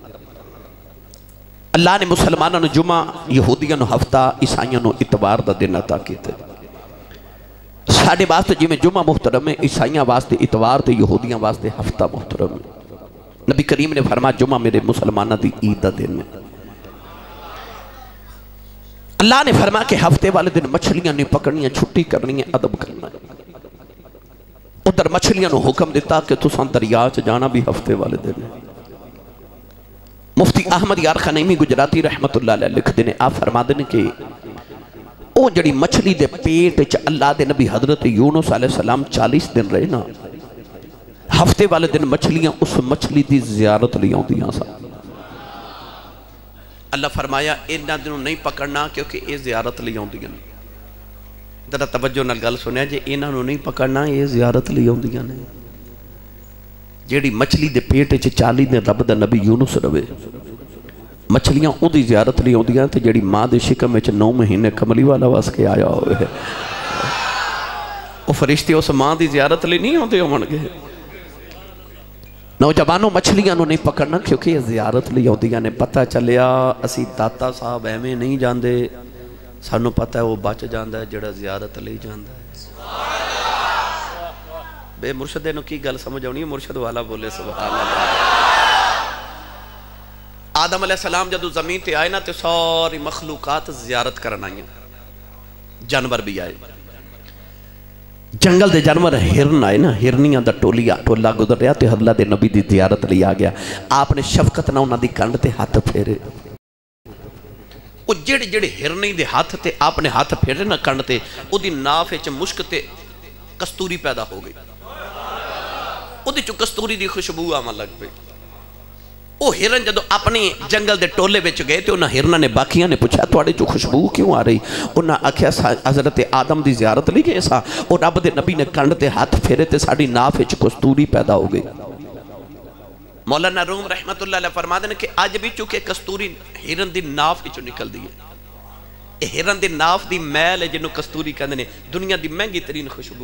اللہ نے مسلمانوں نے جمعہ یہودیاں نو ہفتہ عیسائیاں نو اتوار دا دن عطا کیتے ساڑھے واسطے جی میں جمعہ محترم ہے عیسائیاں واسطے اتوار تے یہودیاں واسطے ہفتہ محترم ہے نبی کریم نے فرما جمعہ میرے مسلمانہ دی عید دا دن ہے اللہ نے فرما کہ ہفتے والے دن مچھلیاں نہیں پکڑنیاں چھٹی کرنی ہے عدب کرنا ہے ادھر مچھلیاں نو حکم دیتا کہ تساں دریا چ جانا بھی ہفتے والے دن ہے مفتی احمد یار خنیمی گجراتی رحمت اللہ علیہ لکھ دینے آپ فرما دینے کہ او جڑی مچھلی دے پیٹ چ اللہ دے نبی حضرت یونس علیہ السلام 40 دن رہے نا ہفتے والے دن مچھلیاں اس مچھلی دی زیارت لے آؤندیاں سا اللہ فرمایا انہاں دنوں نہیں پکڑنا کیونکہ یہ زیارت لے آؤندیاں ذرا توجہ نال گل سنیا جے انہاں نوں نہیں پکڑنا یہ زیارت لے آؤندیاں نے جیڑی مچھلی دے پیٹ چ 40 دن رب دا نبی یونس رہے مچھلیاں او دی زیارت لے آؤندیاں تے جیڑی ماں دے شکم وچ 9 مہینے کملی والا وس کے آیا ہوئے او فرشتے اس ماں دی زیارت لے نہیں آؤندے ہون گے نوجوانوں مچھلیاں نو نہیں پکڑنا کیونکہ یہ زیارت لے آؤندیاں نے پتہ چلیا اسی داتا صاحب ایویں نہیں جاندے سانو پتہ ہے وہ بچ جاندا ہے جڑا زیارت لے جاندا ہے بے مرشد نو کی گل سمجھ آونی ہے مرشد والا بولے سبحان اللہ آدم علیہ السلام جدو زمین تے آئے نا تے ساری مخلوقات زیارت کرنا آئیں جانور بھی آئے جنگل دے جانور ہرن آئے نا ہرنیاں دا ٹولا گزر رہا تے اللہ دے نبی دی زیارت لے آ گیا آپ نے شفقت نہ انہاں دی کنڈ تے ہاتھ پھیرے وہ جڑے ہرنی دے ہاتھ تے آپ نے ہاتھ پھیرے نا کنڈ تے او دی ناف وچ مشک تے کستوری پیدا ہو گئی او دی چو کستوری دی خوشبو آمن لگ پئی او ہرن جدو اپنی جنگل دے ٹولے وچ گئے تے انہاں ہرناں نے باقیاں نے پوچھا تواڈے جو خوشبو کیوں آ رہی انہاں آکھیا حضرت آدم دی زیارت لے گئے سا اور رب دے نبی نے کنڈ تے ہاتھ پھیرے تے ساڈی ناف وچ کستوری پیدا ہو گئی مولانا روم رحمت اللہ علیہ فرما دے کہ اج بھی چونکہ کستوری ہرن دی ناف وچوں نکل دی ہے اے ہرن دی ناف دی میل ہے جنوں کستوری کہندے نے دنیا دی مہنگی ترین خوشبو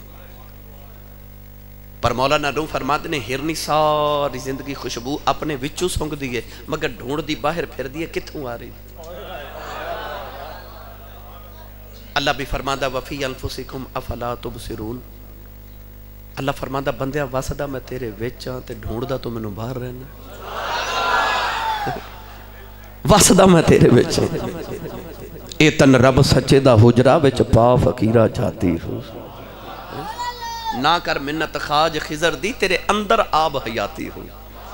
پر مولانا روم فرماتے نے ہرنی ساری زندگی خوشبو اپنے وچوں سونگ دیئے مگر ڈھونڈ دی باہر پھر دیئے کتھوں آ رہی اللہ بھی فرماندہ وفی انفسکم افلا تبصرون، اللہ فرماندہ بندیا وسدا میں تیرے وچ ہاں تے ڈھونڈدا تو مینوں باہر رہنا، وسدا میں تیرے وچ اے تن رب سچے دا حجرا وچ پا فقیرہ جاتی ہو، نہ کر منت خاج خضر دی تیرے اندر آب حیاتی ہو۔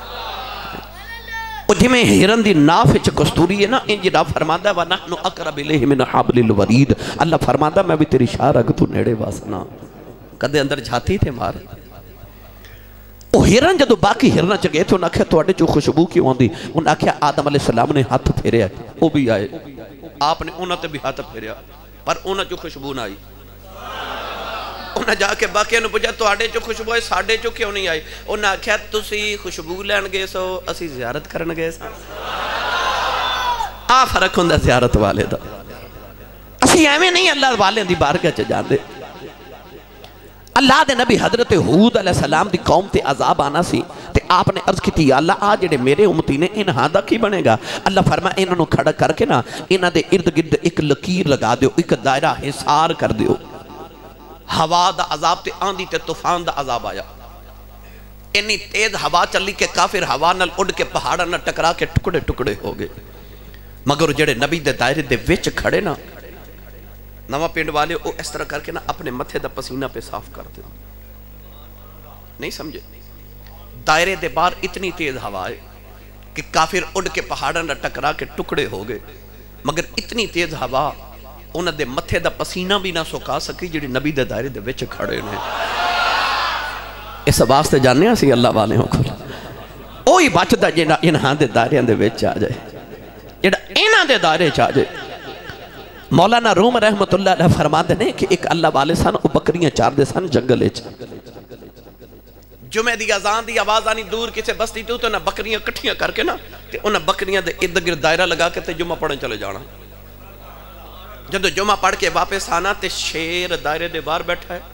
جی میں ہیرن دی ناف وچ کستوری ہے نا، انج رب فرماندا وَنَحْنُ أَقْرَبُ إِلَيْهِ مِنْ حَبْلِ الْوَرِيدِ، اللہ فرماندا میں بھی تیری شاہ رگ تو نیڑے واسنا، کدے اندر جھاتی تھے مار۔ وہ ہیرن جدو باقی ہرنا چگے تھے انہاں کہا توڑے جو خوشبو کیوں ہوندی، انہاں کہا آدم علیہ السلام نے ہاتھ پھیرے ہے، وہ بھی آئے، آپ نے انہاں تے بھی ہاتھ پھیرے پر انہاں جو خوشبو نہ آئی، انہاں جا کے باقی نے پوچھا توڑے جو خوشبو ہے ساڑے جو کیوں نہیں آئی، انہاں کہا تسی خوشبو لین گئے سو اسی زیارت کرن گئے سو، فرق ہوندہ زیارت والے دا، اسی ایمیں نہیں اللہ والے دی بارگاہ چ جاندے۔ اللہ دے نبی حضرت حود علیہ السلام دی قوم تے عذاب آنا سی تے آپ نے عرض کی تھی یا اللہ آج جڑے میرے امتی نے انہاں دا کی بنے گا، اللہ فرما انہوں کھڑا کر کے نا انہاں دے ارد گرد ایک لکیر لگا دیو، ایک دائرہ حصار کر دیو، ہوا دا عذاب تے آندھی تے طوفان دا عذاب آیا، انی تیز ہوا چلی کہ کافر ہوا نال اڑ کے پہاڑا نہ ٹکرا کے ٹکڑے ٹکڑے ہو گئے، مگر جڑے نبی دے دائرے دے وچ کھڑے نا نواں پینڈ والے وہ اس طرح کر کے نا اپنے متھے دا پسینہ پہ صاف کر دے، نہیں سمجھے، دائرے دے بار اتنی تیز ہوا ہے کہ کافر اڑ کے پہاڑا نہ ٹکرا کے ٹکڑے ہو گئے، مگر اتنی تیز ہوا انہاں دے متھے دا پسینہ بھی نہ سکا سکی جڑی نبی دے دائرے دے وچ کھڑے نے۔ اس واسطے جاننے ہیں سی اللہ والے ہوں کھول اوہی بچدا جڑا انہاں دے دائرے دے وچ آ جائے، جڑا انہاں دے دائرے چ آ جائے۔ مولانا روم رحمت اللہ علیہ فرماتے ہیں کہ ایک اللہ والے سن وہ بکریاں چار دے سن جنگل اچ، جمعہ دی اذان دی آواز آنی دور کسے بستی تو نہ بکریاں کٹھیاں کر کے نا تے انہاں بکریاں دے ارد گرد دائرہ لگا کے تے جمعہ پڑھنے چلے جانا، جدو جمعہ پڑھ کے واپس آنا تے شیر دائرے دے باہر بیٹھا ہے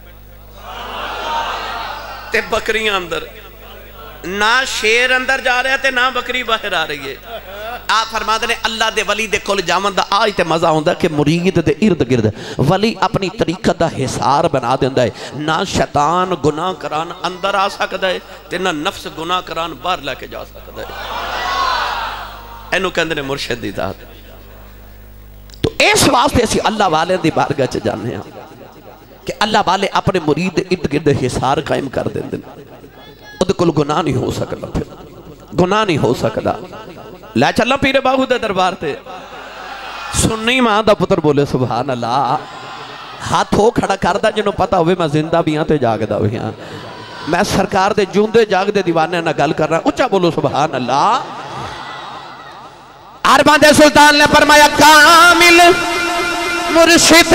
تے بکریاں اندر، نہ شیر اندر جا رہا ہے تے نہ بکری باہر آ رہی ہے۔ آپ فرماتے ہیں اللہ دے ولی دے کل جامن دا آئی تے مزہ ہوندہ کہ مرید دے ارد گرد ولی اپنی طریقہ دا حصار بنا دیندہ ہے، نہ شیطان گناہ کران اندر آ سکتا ہے تے نہ نفس گناہ کران باہر لے کے جا سکتا ہے، اینو کہندے نے مرشد دی ذات۔ تو اس واسطے اسی اللہ والے دی بارگاہ چ جانے ہیں کہ اللہ والے اپنے مرید ارد گرد حصار قائم کر دیندے ہیں، ادھ کل گناہ نہیں ہو سکتا، پھر گناہ نہیں ہو سکتا۔ لے چلا پیرے باہو دے دربار تے سننی ماں دا پتر بولے سبحان اللہ، ہاتھ ہو کھڑا کردہ جنہوں پتا ہوئے میں زندہ بھی ہاں تے جاگ دا ہوئی ہاں، میں سرکار دے جوندے جاگ دے دیوانے نہ گل کر رہا ہوں، اچھا بولو سبحان اللہ۔ عربان دے سلطان نے فرمایا کامل مرشد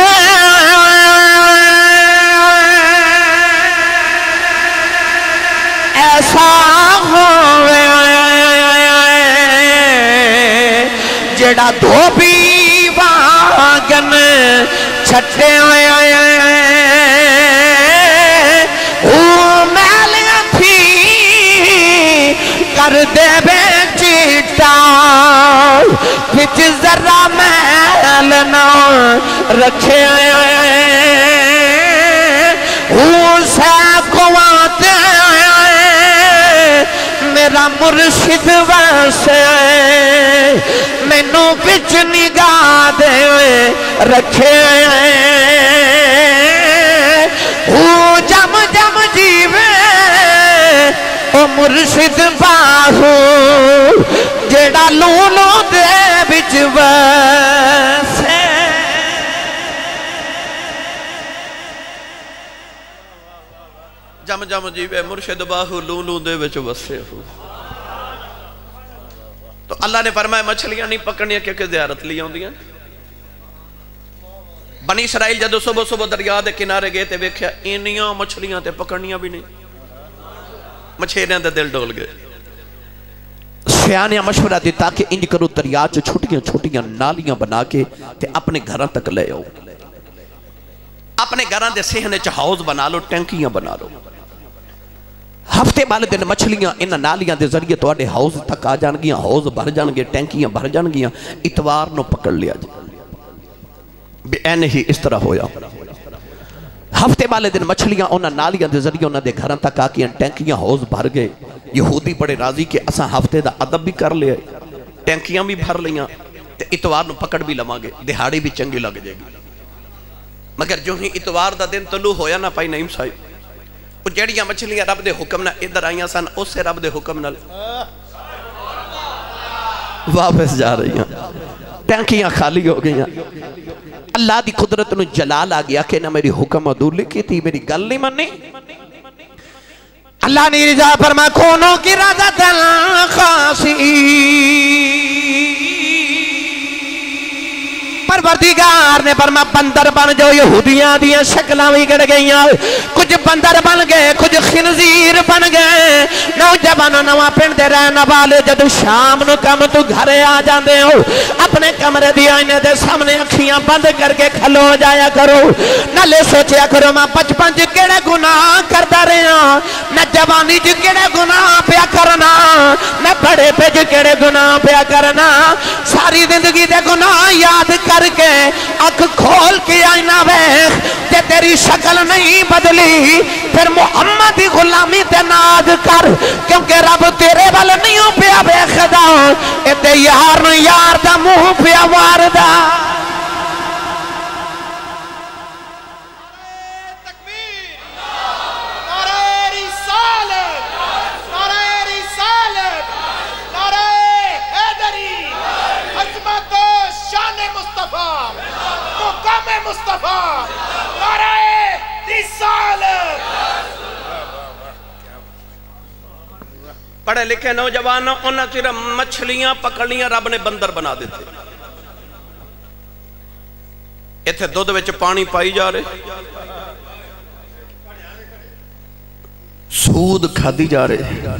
ایسا ہوئے جڑا دھوبی واگن چھٹے ہوئے او میلیاں تھی کر دے بے چیٹا وچ ذرہ میل نہ رکھے او سیکواتے میرا مرشد ویسے میں نو بچ نگاہ دے رکھے او جم جم جیوے او مرشد باہو جیڑا لولو دے بچ ویسے جم جم جیوے مرشد باہو لولو دے بچ وسے ہو۔ تو اللہ نے فرمایا مچھلیاں نہیں پکڑنی کیونکہ زیارت لی ہوندیاں۔ بنی اسرائیل جدو صبح صبح دریا دے کنارے گئے تے ویکھیا انیاں مچھلیاں تے پکڑنیاں بھی نہیں، مچھلیاں دے دل ڈول گئے۔ سیانیاں مشورہ دیتا کہ انج کرو دریا چ چھوٹیاں چھوٹیاں نالیاں بنا کے تے اپنے گھراں تک لے آؤ، اپنے گھراں دے صحنے چ ہاؤس بنا لو، ٹینکیاں بنا لو، ہفتے والے دن مچھلیاں انہاں نالیاں دے ذریعے تواڈے ہاؤس تک آ جان گیاں، ہاؤس بھر جان گے، ٹینکیاں بھر جان گیاں، اتوار نو پکڑ لیا جائے۔ بے این ہی اس طرح ہویا ہفتے والے دن مچھلیاں انہاں نالیاں دے ذریعے انہاں دے گھراں تک آکیاں ٹینکیاں حوض بھر گئے یہودی بڑے راضی کہ اساں ہفتے دا ادب بھی کر لیا ٹینکیاں بھی بھر لیاں تے اتوار نو پکڑ بھی لواں گے دہاڑی بھی چنگی لگ جائے گی مگر جو ہی اتوار دا دن طلوع ہویا نا پائی نعیم صاحب وہ جڑیاں مچھلیاں رب دے حکم نہ ادھر آئیاں سن اس سے رب دے حکم نہ واپس جا رہی ہیں ٹینکیاں خالی ہو گئی ہیں اللہ دی قدرت نو جلال آ گیا کہ نہ میری حکم عدولی کی تھی میری گل نہیں منی اللہ نے رضا فرما کونوں کی رضا خاصی پروردگار نے فرما بندر بن جو یہودیاں دیاں شکلاں بھی گڑ گئیاں کچھ بندر بن گئے کچھ خنزیر بن گئے نوجوان نواں پنڈ دے رہنے والے جدو شام نو کم تو گھرے آ جاندے ہو اپنے کمرے دی آئینے دے سامنے اکھیاں بند کر کے کھلو جایا کرو نالے سوچیا کرو میں بچپن چ کیڑے گناہ کردا رہا نہ جوانی چ کیڑے گناہ پیا کرنا نہ بڑے پہ چ کیڑے گناہ پیا کرنا ساری زندگی دے گناہ یاد کر کے اکھ کھول کے آئینہ ویخ تے تیری شکل نہیں بدلی پھر محمد دی غلامی تے ناز کر کیونکہ رب تیرے والے نہیں ہو پیا بیخدا اتے یار نو یار دا منہ پیا واردا پڑھے لکھے نوجوانوں انہاں صرف مچھلیاں پکڑیاں رب نے بندر بنا دیتے ایتھے دودھ وچ پانی پائی جا رہے سود کھادی جا رہے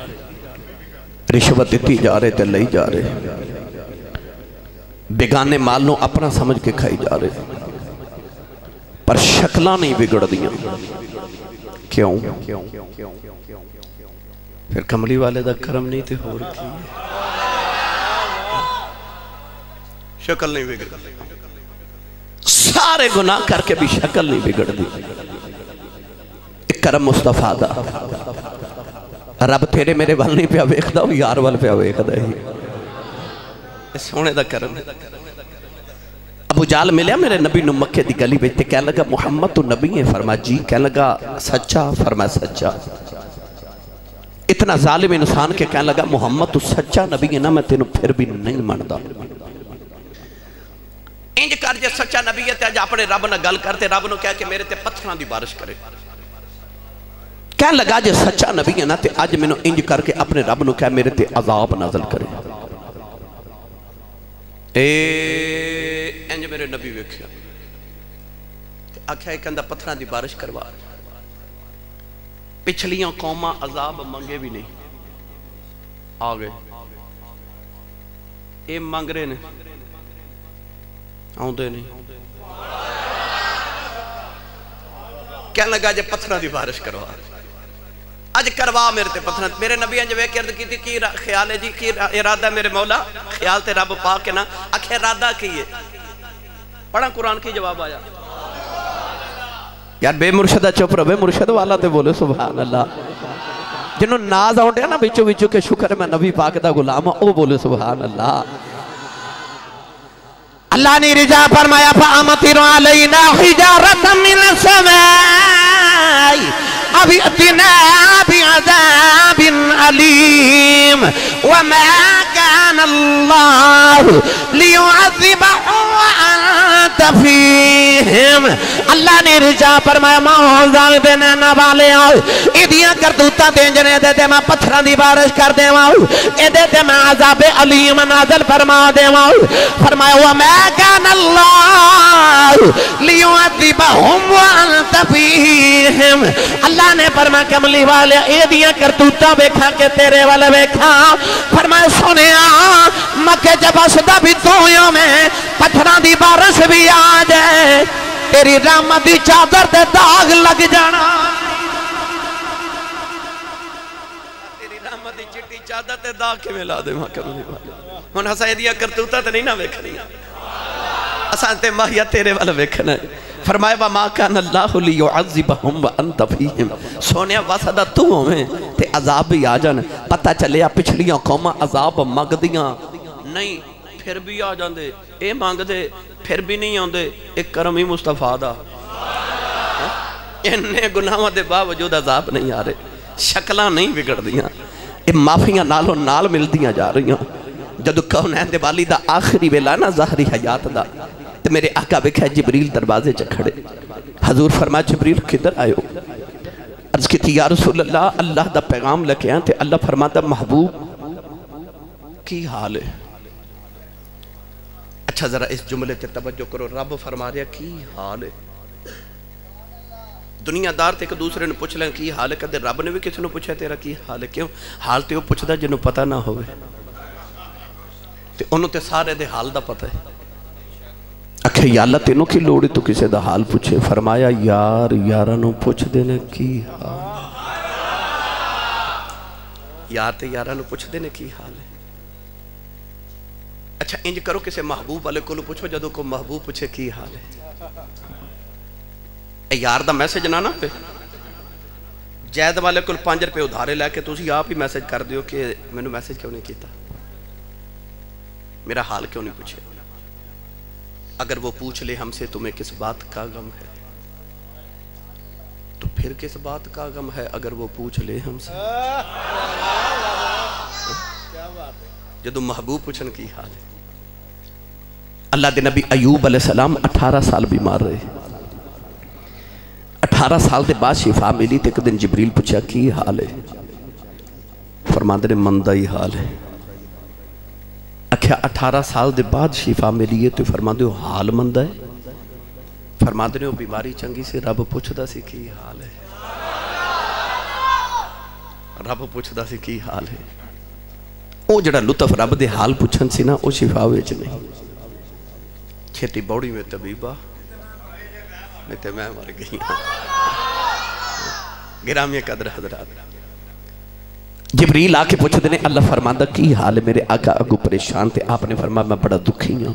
رشوت دیتی جا رہے تے لئی جا رہے بیگانے مالوں اپنا سمجھ کے کھائی جا رہے پر شکلہ نہیں بگڑ دیاں کیوں پھر کملی والے دا کرم نہیں تے ہو رکھی شکل نہیں بگڑ سارے گناہ کر کے بھی شکل نہیں بگڑ دی ایک کرم مصطفیٰ دا رب تیرے میرے وال نہیں پیا ویخ دا یار وال پیا ویخ دا ہی سونے دا کرم ابو جال ملیا میرے نبی نو مکہ دی گلی بیٹھتے کہنے لگا محمد تو نبی ہے فرما جی کہنے لگا سچا فرما سچا اتنا ظالم انسان کے کہنے لگا محمد تو سچا نبی ہے نا میں تینوں پھر بھی نہیں ماندا انج کر جے سچا نبی ہے تے اج اپنے رب نہ گل کرتے رب نو کہہ کہ میرے تے پتھراں دی بارش کرے کہنے لگا جے سچا نبی ہے نا تے اج مینوں انج کر کے اپنے رب نو کہہ میرے تے عذاب نازل کرے انج میرے نبی ویکھیا آکھیا کہندا پتھراں دی بارش کروا پچھلیاں قوماں عذاب منگے بھی نہیں آگئے اے منگ رہے نے آؤں دے نہیں کہنے لگا جے پتھراں دی بارش کروا اج کروا میرے تے پتھراں میرے نبی انج ویکھ کے کی تھی کی خیال ہے جی کی ارادہ ہے میرے مولا خیال تے رب پاک ہے نا آخر ارادہ کی ہے پڑھا قرآن کی جواب آیا یار بے مرشدہ چپ رہے مرشد والا تے بولے سبحان اللہ جنہوں ناز آؤنڈے نا بچو بچو کے شکر میں نبی پاک دا غلام او بولے سبحان اللہ اللہ نے رجا فرمایا فَأَمْطِرُ عَلَيْنَا حِجَارَةً مِّنَ السَّمَاءِ أَوْ ائْتِنَا بِعَذَابٍ أَلِيمٍ وَمَا كَانَ اللَّهُ لِيُعَذِّبَهُمْ وَأَنْتَ فِيهِمْ اللہ نے رجا فرمایا موزان دینے نوالے آؤ ایدیاں کردوتا دینجنے دے دے میں پتھران دی بارش کر دے آؤ ایدے دے میں عذاب علیم نازل فرما دے آؤ فرمایا وَمَا كَانَ اللَّهُ لِيُعَذِّبَهُمْ وَأَنْتَ فِيهِمْ اللہ نے فرمایا کملی والے ایدیاں کردوتا بیکھا کے تیرے والے بیکھا فرمایا سنیا مکہ جب اسدہ بھی دویوں میں پتھران دی بارش بھی آ جائے تیری رحمت دی چادر تے داغ لگ جانا تیری رحمت دی چٹی چادر تے داغ کے ملا دے ماں کملی والے ہن ہسا ایدیاں کرتوتا تے نہیں نہ ویکھنی اساں تے ماہیا تیرے والا ویکھنا ہے فرمایا وما کان اللہ لیعذبہم وانت فیہم سونیا واسدہ تو ہوئے تے عذاب بھی آ جانا پتہ چلیا پچھلیاں قوماں عذاب مانگ دیاں نہیں پھر بھی آ جان دے اے مانگ دے پھر بھی نہیں آن دے ایک کرمی مصطفیٰ دا انہیں گناہوں دے باوجود عذاب نہیں آ رہے شکلاں نہیں بگڑ دیاں اے معافیاں نالوں نال مل دیاں جا رہی ہیں جدو کونین دے والی دا آخری ویلا نا ظاہری حیات دا تو میرے آقا بکھا جبریل دروازے چکھڑے حضور فرما جبریل کدھر آئے ہو عرض کی تھی یا رسول اللہ اللہ دا پیغام لکے ہیں تے اللہ فرماتا محبوب کی حال ہے اچھا ذرا اس جملے تے توجہ کرو رب فرما رہا کی حال ہے دنیا دار تے ایک دوسرے نے پوچھ لیں کی حال ہے کدھر رب نے بھی کسی نے پوچھا تیرا کی حال ہے کیوں حال تے وہ پوچھ دا جنہوں پتہ نہ ہوئے تے انہوں تے سارے دے حال دا پتہ ہے اکھے یا اللہ تینوں کی لوڑی تو کسے دا حال پوچھے فرمایا یار یارانوں پوچھ دینے کی حال یار تے یارانوں پوچھ دینے کی حال ہے اچھا انج کرو کسے محبوب والے کو پوچھو جدو کو محبوب پوچھے کی حال ہے اے یار دا میسج نہ پہ جید والے کو 5 روپے ادھارے لے کے تسی آپ ہی میسج کر دیو کہ میں نے میسج کیوں نہیں کیتا میرا حال کیوں نہیں پوچھے اگر وہ پوچھ لے ہم سے تمہیں کس بات کا غم ہے تو پھر کس بات کا غم ہے اگر وہ پوچھ لے ہم سے جدو محبوب پوچھن کی حال ہے اللہ دے نبی ایوب علیہ السلام 18 سال بیمار رہے 18 سال دے بعد شفا ملی تے ایک دن جبریل پوچھا کی حال ہے فرماندے نے مندہ ہی حال ہے اکھیا 18 سال دے بعد شفا ملی ہے تو فرماندے ہو حال مندہ ہے فرماندے نے وہ بیماری چنگی سے رب پوچھ دا سی کی حال ہے رب پوچھ دا سی کی حال ہے وہ جڑا لطف رب دے حال پوچھن سی نا وہ شفا ویچ نہیں چھتی بوڑی میں طبیبہ میں تے میں مر گئی گرامی قدر حضرات جبریل آ کے پوچھ دینے اللہ فرماندہ کی حال ہے میرے آقا اگو پریشان تھے آپ نے فرمایا میں بڑا دکھی ہوں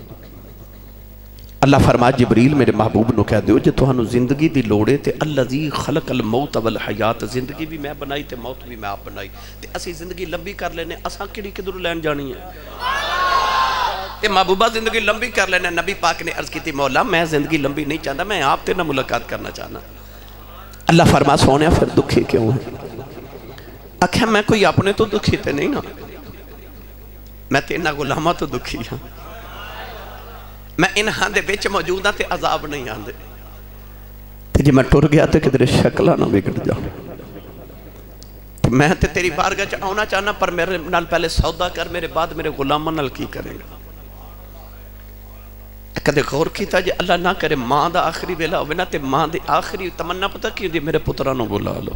اللہ فرمایا جبریل میرے محبوب نو کہہ دیو جو توہنو زندگی دی لوڑے تے اللذی خلق الموت والحیات زندگی بھی میں بنائی تے موت بھی میں آپ بنائی تے اسی زندگی لمبی کر لینے اساں کڑی کدھر لین جانی ہے تے محبوبہ زندگی لمبی کر لینے نبی پاک نے عرض کی تھی مولا میں زندگی لمبی نہیں چاہتا میں آپ تے نہ ملاقات کرنا چاہنا اللہ فرما سونے پھر دکھی کیوں ہے اکھیں میں کوئی اپنے تو دکھی تے نہیں نا میں تینا غلامہ تو دکھی ہاں میں انہاں دے بیچ موجود ہاں تے عذاب نہیں آن دے تے جی میں ٹر گیا تے کدھر شکلہ نہ بگڑ جاؤں میں تے تیری بارگاہ چ آنا چاہنا پر میرے نال پہلے سودا کر میرے بعد میرے غلامہ نال کی کریں گا کدھے غور کیتا جی اللہ نہ کرے ماں دا آخری ویلا ہوئے نا تے ماں دے آخری تمنا پتہ کی دی میرے پترانوں بلا لو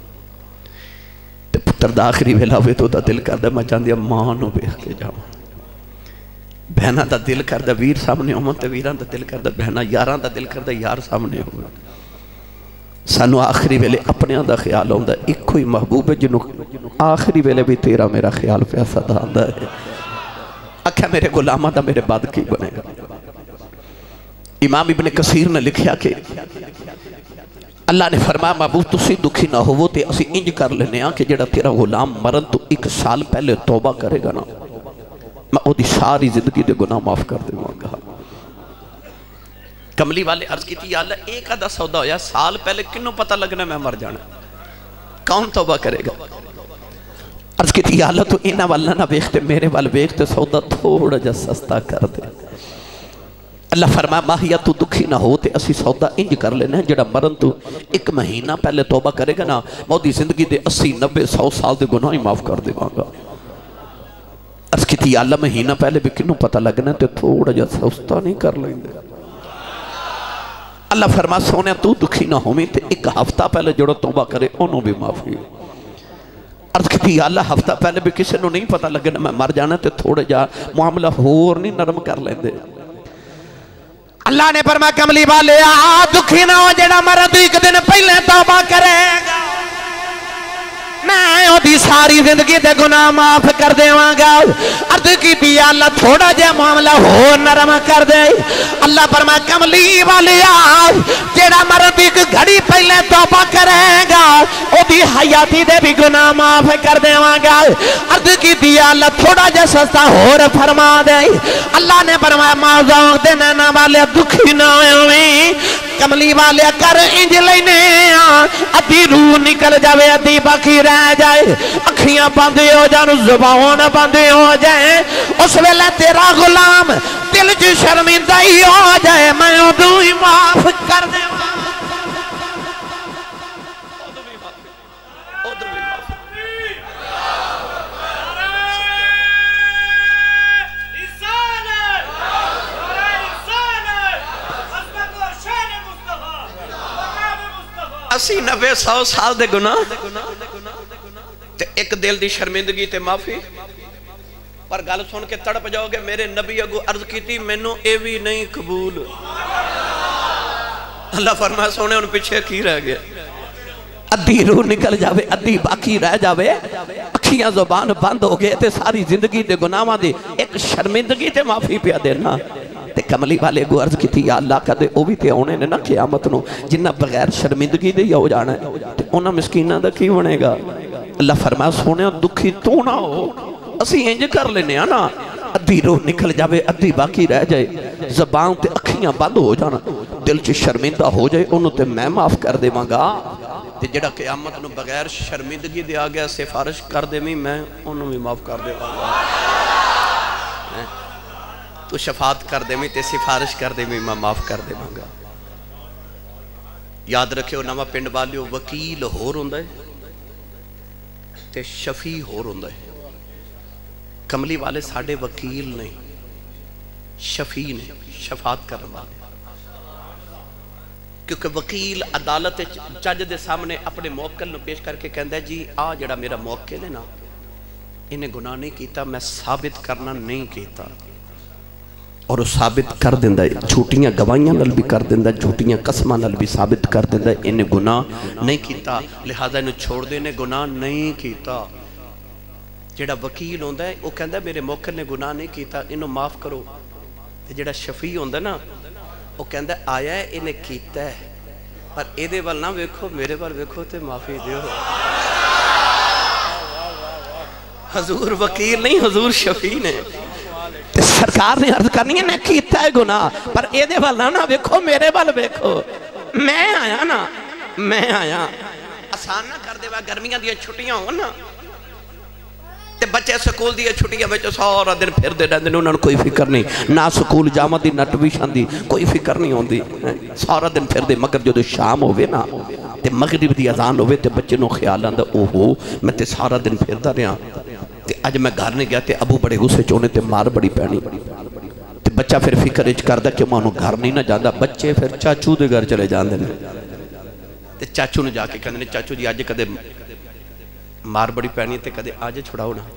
تے پتر دا آخری ویلا ہوئے تو دا دل کر دے میں چاہن دیا ماں نو بیخ کے جاؤں بہنہ دا دل کر دے ویر سامنے ہوں تے ویران دا دل کر دے بہنہ یاران دا دل کر دے یار سامنے ہوئے سانو آخری ویلے اپنے دا خیال ہوندہ ایک کوئی محبوب ہے جنہوں آخری ویلے بھی تیرا میرا خیال پیسہ دا آندہ ہے اکھا میرے غلامہ دا میرے بعد کی بنے گا امام ابن کثیر نے لکھیا کہ اللہ نے فرمایا محبوب تسی دکھی نہ ہو تے اسی انج کر لینے ہاں کہ جڑا تیرا غلام مرن تو 1 سال پہلے توبہ کرے گا نا میں او دی ساری زندگی دے گناہ معاف کر دے گا کملی والے عرض کی تھی یا اللہ ایک آدھا سودا ہویا سال پہلے کنوں پتہ لگنا میں مر جانا کون توبہ کرے گا عرض کی تھی یا اللہ تو انہا والا نہ بیختے میرے وال بیختے سودا تھوڑا جا سستا کر دے اللہ فرمایا ماہیہ تو دکھی نہ ہوتے اسی سودا انج کر لینے ہیں جڑا مرن تو 1 مہینہ پہلے توبہ کرے گا نا موتی زندگی دے 80 90 100 سال دے گناہ ہی معاف کر دے گا عرض کی تھی یا اللہ مہینہ پہلے بھی کنوں پتہ لگنا ہے تو تھوڑا جا سستا نہیں کر لیں گے اللہ فرما سونے تو دکھی نہ ہوئی تے 1 ہفتہ پہلے جڑا توبہ کرے انہوں بھی معافی عرض کی تھی یا اللہ ہفتہ پہلے بھی کسی نو نہیں پتہ لگنا میں مر جانا تے تھوڑے جا معاملہ ہور نہیں نرم کر لیں دے اللہ نے فرمایا کملی والے دکھی نہ ہو جڑا مرد 1 دن پہلے توبہ کرے گا मैं ओदी सारी जिंदगी दे गुनाह माफ कर देवांगा। अर्ज की अल्लाह थोड़ा जिहा मामला होर नरम कर दे। अल्लाह फरमाया कमली वालिया जेड़ा मरद एक घड़ी पहले तौबा करेगा ओदी हयाती दे भी गुनाह माफ कर देवांगा। अर्ज की अल्लाह थोड़ा जिहा सस्ता होर फरमा दे। अल्लाह ने फरमाया मौज़ूद दे नैना वाले दुखी ना होवी कमली वाले कर इंज लेने अद्धी रूह निकल जावे अद्धी बाकी रह जाए अखियां बंद हो जान जुबान बंद हो जाए उस वेले तेरा गुलाम दिल च शर्मिंदा ही हो जाए मैं उदू ही माफ कर दे। अस्सी 90 100 साल दे गुनाह ते एक दिल दी शर्मिंदगी ते माफी। पर गल सुन के तड़प जाओगे मेरे नबी अगू अर्ज की मैनू ये भी नहीं कबूल। अल्लाह फरमाया सोने उन पीछे की रह गया अद्धी रूह निकल जावे अद्धी बाकी रह जावे अखियां जुबान बंद हो गए ते सारी जिंदगी दे गुनाहां दी एक शर्मिंदगी ते माफी पिया देना। ते कमली वाले को अर्ज की अल्लाह कदे वो भी तो आने ने ना क़यामत नूं जिन्ना बगैर शर्मिंदगी दे हो जाना ते उन्हां मिसकीनां दा की बनेगा। अल्लाह फरमाया सोने दुखी तू ना हो असी इंज कर लेने ना अद्धी रूह निकल जावे अद्धी बाकी रह जाए ज़बान ते अखियां बंद हो जाना दिल च शर्मिंदा हो जाए उन्होंने ते मैं माफ कर देवांगा। ते जेड़ा क़यामत नूं बगैर शर्मिंदगी दे आ गया सिफारिश कर देवी मैं उन्होंने भी माफ कर देवांगा। तू शफात कर देवी ते सिफारिश कर देवी मैं माफ कर देवांगा। याद रखियो नवा पिंड वालियो वकील होर हुंदा है ते शफी होर हुंदा है। कमली वाले साडे वकील नहीं शफी ने शफात करने वाले क्योंकि वकील अदालत जज दे सामने अपने मौकल नूं पेश करके कहंदा जी आ जिहड़ा मेरा मौकल है ना इन्हें गुनाह नहीं कीता मैं साबित करना नहीं कीता और वो साबित कर देंदा है झूठियां गवाहियां नाल भी कर देंदा झूठियां कसमां नाल भी साबित कर देंदा इन्हें गुनाह नहीं कीता लिहाजा इन्हें छोड़ दे इन्हें गुनाह नहीं कीता। जेड़ा वकील होंदा है वो कहंदा मेरे मौकल ने गुनाह नहीं कीता इन्हों माफ करो ते जेड़ा शफी होंदा ना वो कहंदा आया है इन्हें कीता है पर इहदे वल ना वेखो मेरे वल वेखो ते माफी दिओ। हजूर वकील नहीं हजूर शफी ने सरकार ने अर्ज करनी है कीता है गुनाह पर एदे वाल ना वेखो मेरे वाल वेखो मैं आया ना मैं आया। आसान ना कर देवा गर्मियां दी छुट्टियां हो ना ते बच्चे स्कूल दी छुट्टियां विच सारा दिन फिरदे रहंदे ने उन्हां नूं कोई फिक्र नहीं ना स्कूल जावन दी ना ट्यूशन दी कोई फिक्र नहीं होंदी सारा दिन फिरदे मगर जदों शाम होवे ना ते मगरिब दी अजान होवे ते बच्चे नूं ख्याल आंदा ओहो मैं ते सारा दिन फिरदा रहा ते अज मैं घर नहीं गया ते अबू बड़े गुस्से च होने ते मार बड़ी पैनी ते बच्चा फिर फिक्र करदा कि मैं घर नहीं ना जाता बच्चे फिर चाचू दे घर चले जाते हैं ते चाचू ने जाके कहते हैं चाचू जी अज कदे मार बड़ी पैनी ते कदे अज छुड़ाओ ना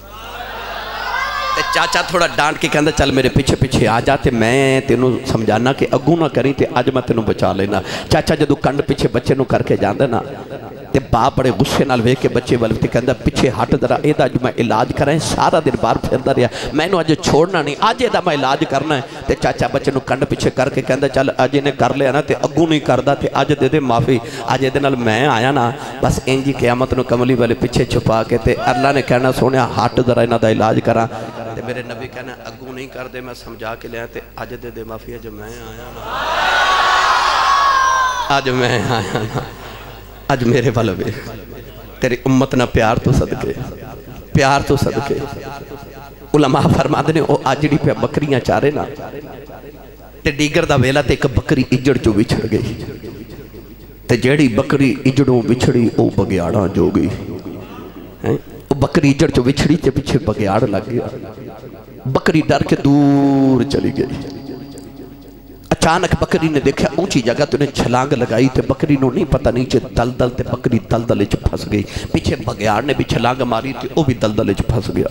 ते चाचा थोड़ा डांट के कहता चल मेरे पीछे पीछे आ जा ते मैं तेनों समझाना कि अगू ना करी ते अज मैं तेनों बचा लेना। चाचा जदों कंड पीछे बच्चे नूं करके जांदा ना ते बाप बड़े गुस्से नाल वेख के बच्चे वाल ते कहंदा पीछे हट जरा एदा अज मैं इलाज करां सारा दिन बाहर फिरदा रहा मैनूं अज छोड़ना नहीं अज एदा मैं इलाज करना है। ते चाचा बच्चे नूं कंड पीछे करके कहंदा चल अज इन्हें कर लिया ना ते अगू नहीं करदा ते अज दे दे माफ़ी अज इहदे नाल मैं आया ना बस इंज ही क़यामत नूं कमली वाले पीछे छुपा के ते अल्लाह ने कहना सोनिया हट जरा इन्हां दा इलाज करा ते मेरे नबी कहना अगू नहीं करदे मैं समझा के लिया ते अज दे दे माफ़ी अज मैं आया ना अज मैं आया ना अज मेरे वाल वेख तेरी उम्मत ना प्यार तो सदके उलमा फरमाते ने अज जी पे बकरियां चारे ना ते डीगर दा वेला ते एक बकरी इजड़ चो विछड़ गई ते जेड़ी बकरी इजड़ों विछड़ी वो बगियाड़ा जो गई है वो बकरी इजड़ चो विछड़ी ते पीछे बगियाड़ लग गया बकरी डर के दूर चली गई। अचानक बकरी ने देखा ऊंची जगह तो उन्हें छलांग लगाई तो बकरी को नहीं पता नीचे दलदल ते बकरी दलदल च फस गई पीछे बगियाड़ ने भी छलांग मारी तो वह भी दलदल च फस गया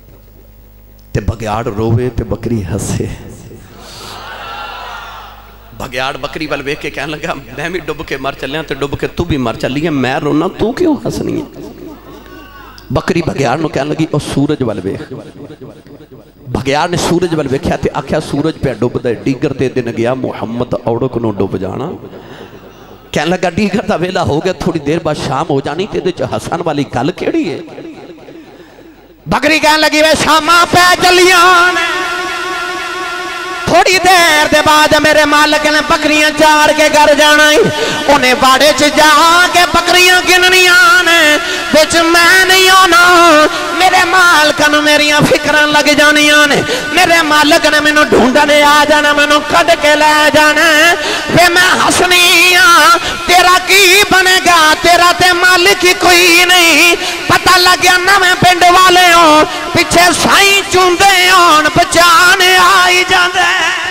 ते बगियाड़ रोवे ते बकरी हसे بھگیاڑ بکری وال ویکھ کے کہنے لگا میں بھی ڈب کے مر چلیا تے ڈب کے تو بھی مر چلی ہے میں رونا تو کیوں ہسنی ہے بکری بھگیاڑ نو کہنے لگی او سورج وال ویکھ بھگیاڑ نے سورج وال ویکھیا تے آکھیا سورج پہ ڈب دے ڈیگر تے دن گیا محمد اوڑک نو ڈب جانا کہنے لگا ڈیگر دا ویلا ہو گیا تھوڑی دیر بعد شام ہو جانی تے دے چ حسن والی گل کیڑی ہے بکری کہنے لگی وے شاماں پہ چلیاں تھوڑی دیر دے بعد میرے مالک نے بکریاں چار کے گھر جانا ہی انہیں باڑے چ جا کے بکریاں گننیاں نے بچ میں نہیں ہونا میرے مالک نے میریاں فکران لگ جانیاں نے میرے مالک نے میں ڈھونڈنے آ جانا میں کھڑ کے لے جانا پھر میں ہسنیاں تیرا کی بنے گا تیرا تے مالک ہی کوئی نہیں پتہ لگیا نہ میں پنڈ والے ہوں پیچھے سائیں چوندے ہون بچانے آئی جاندے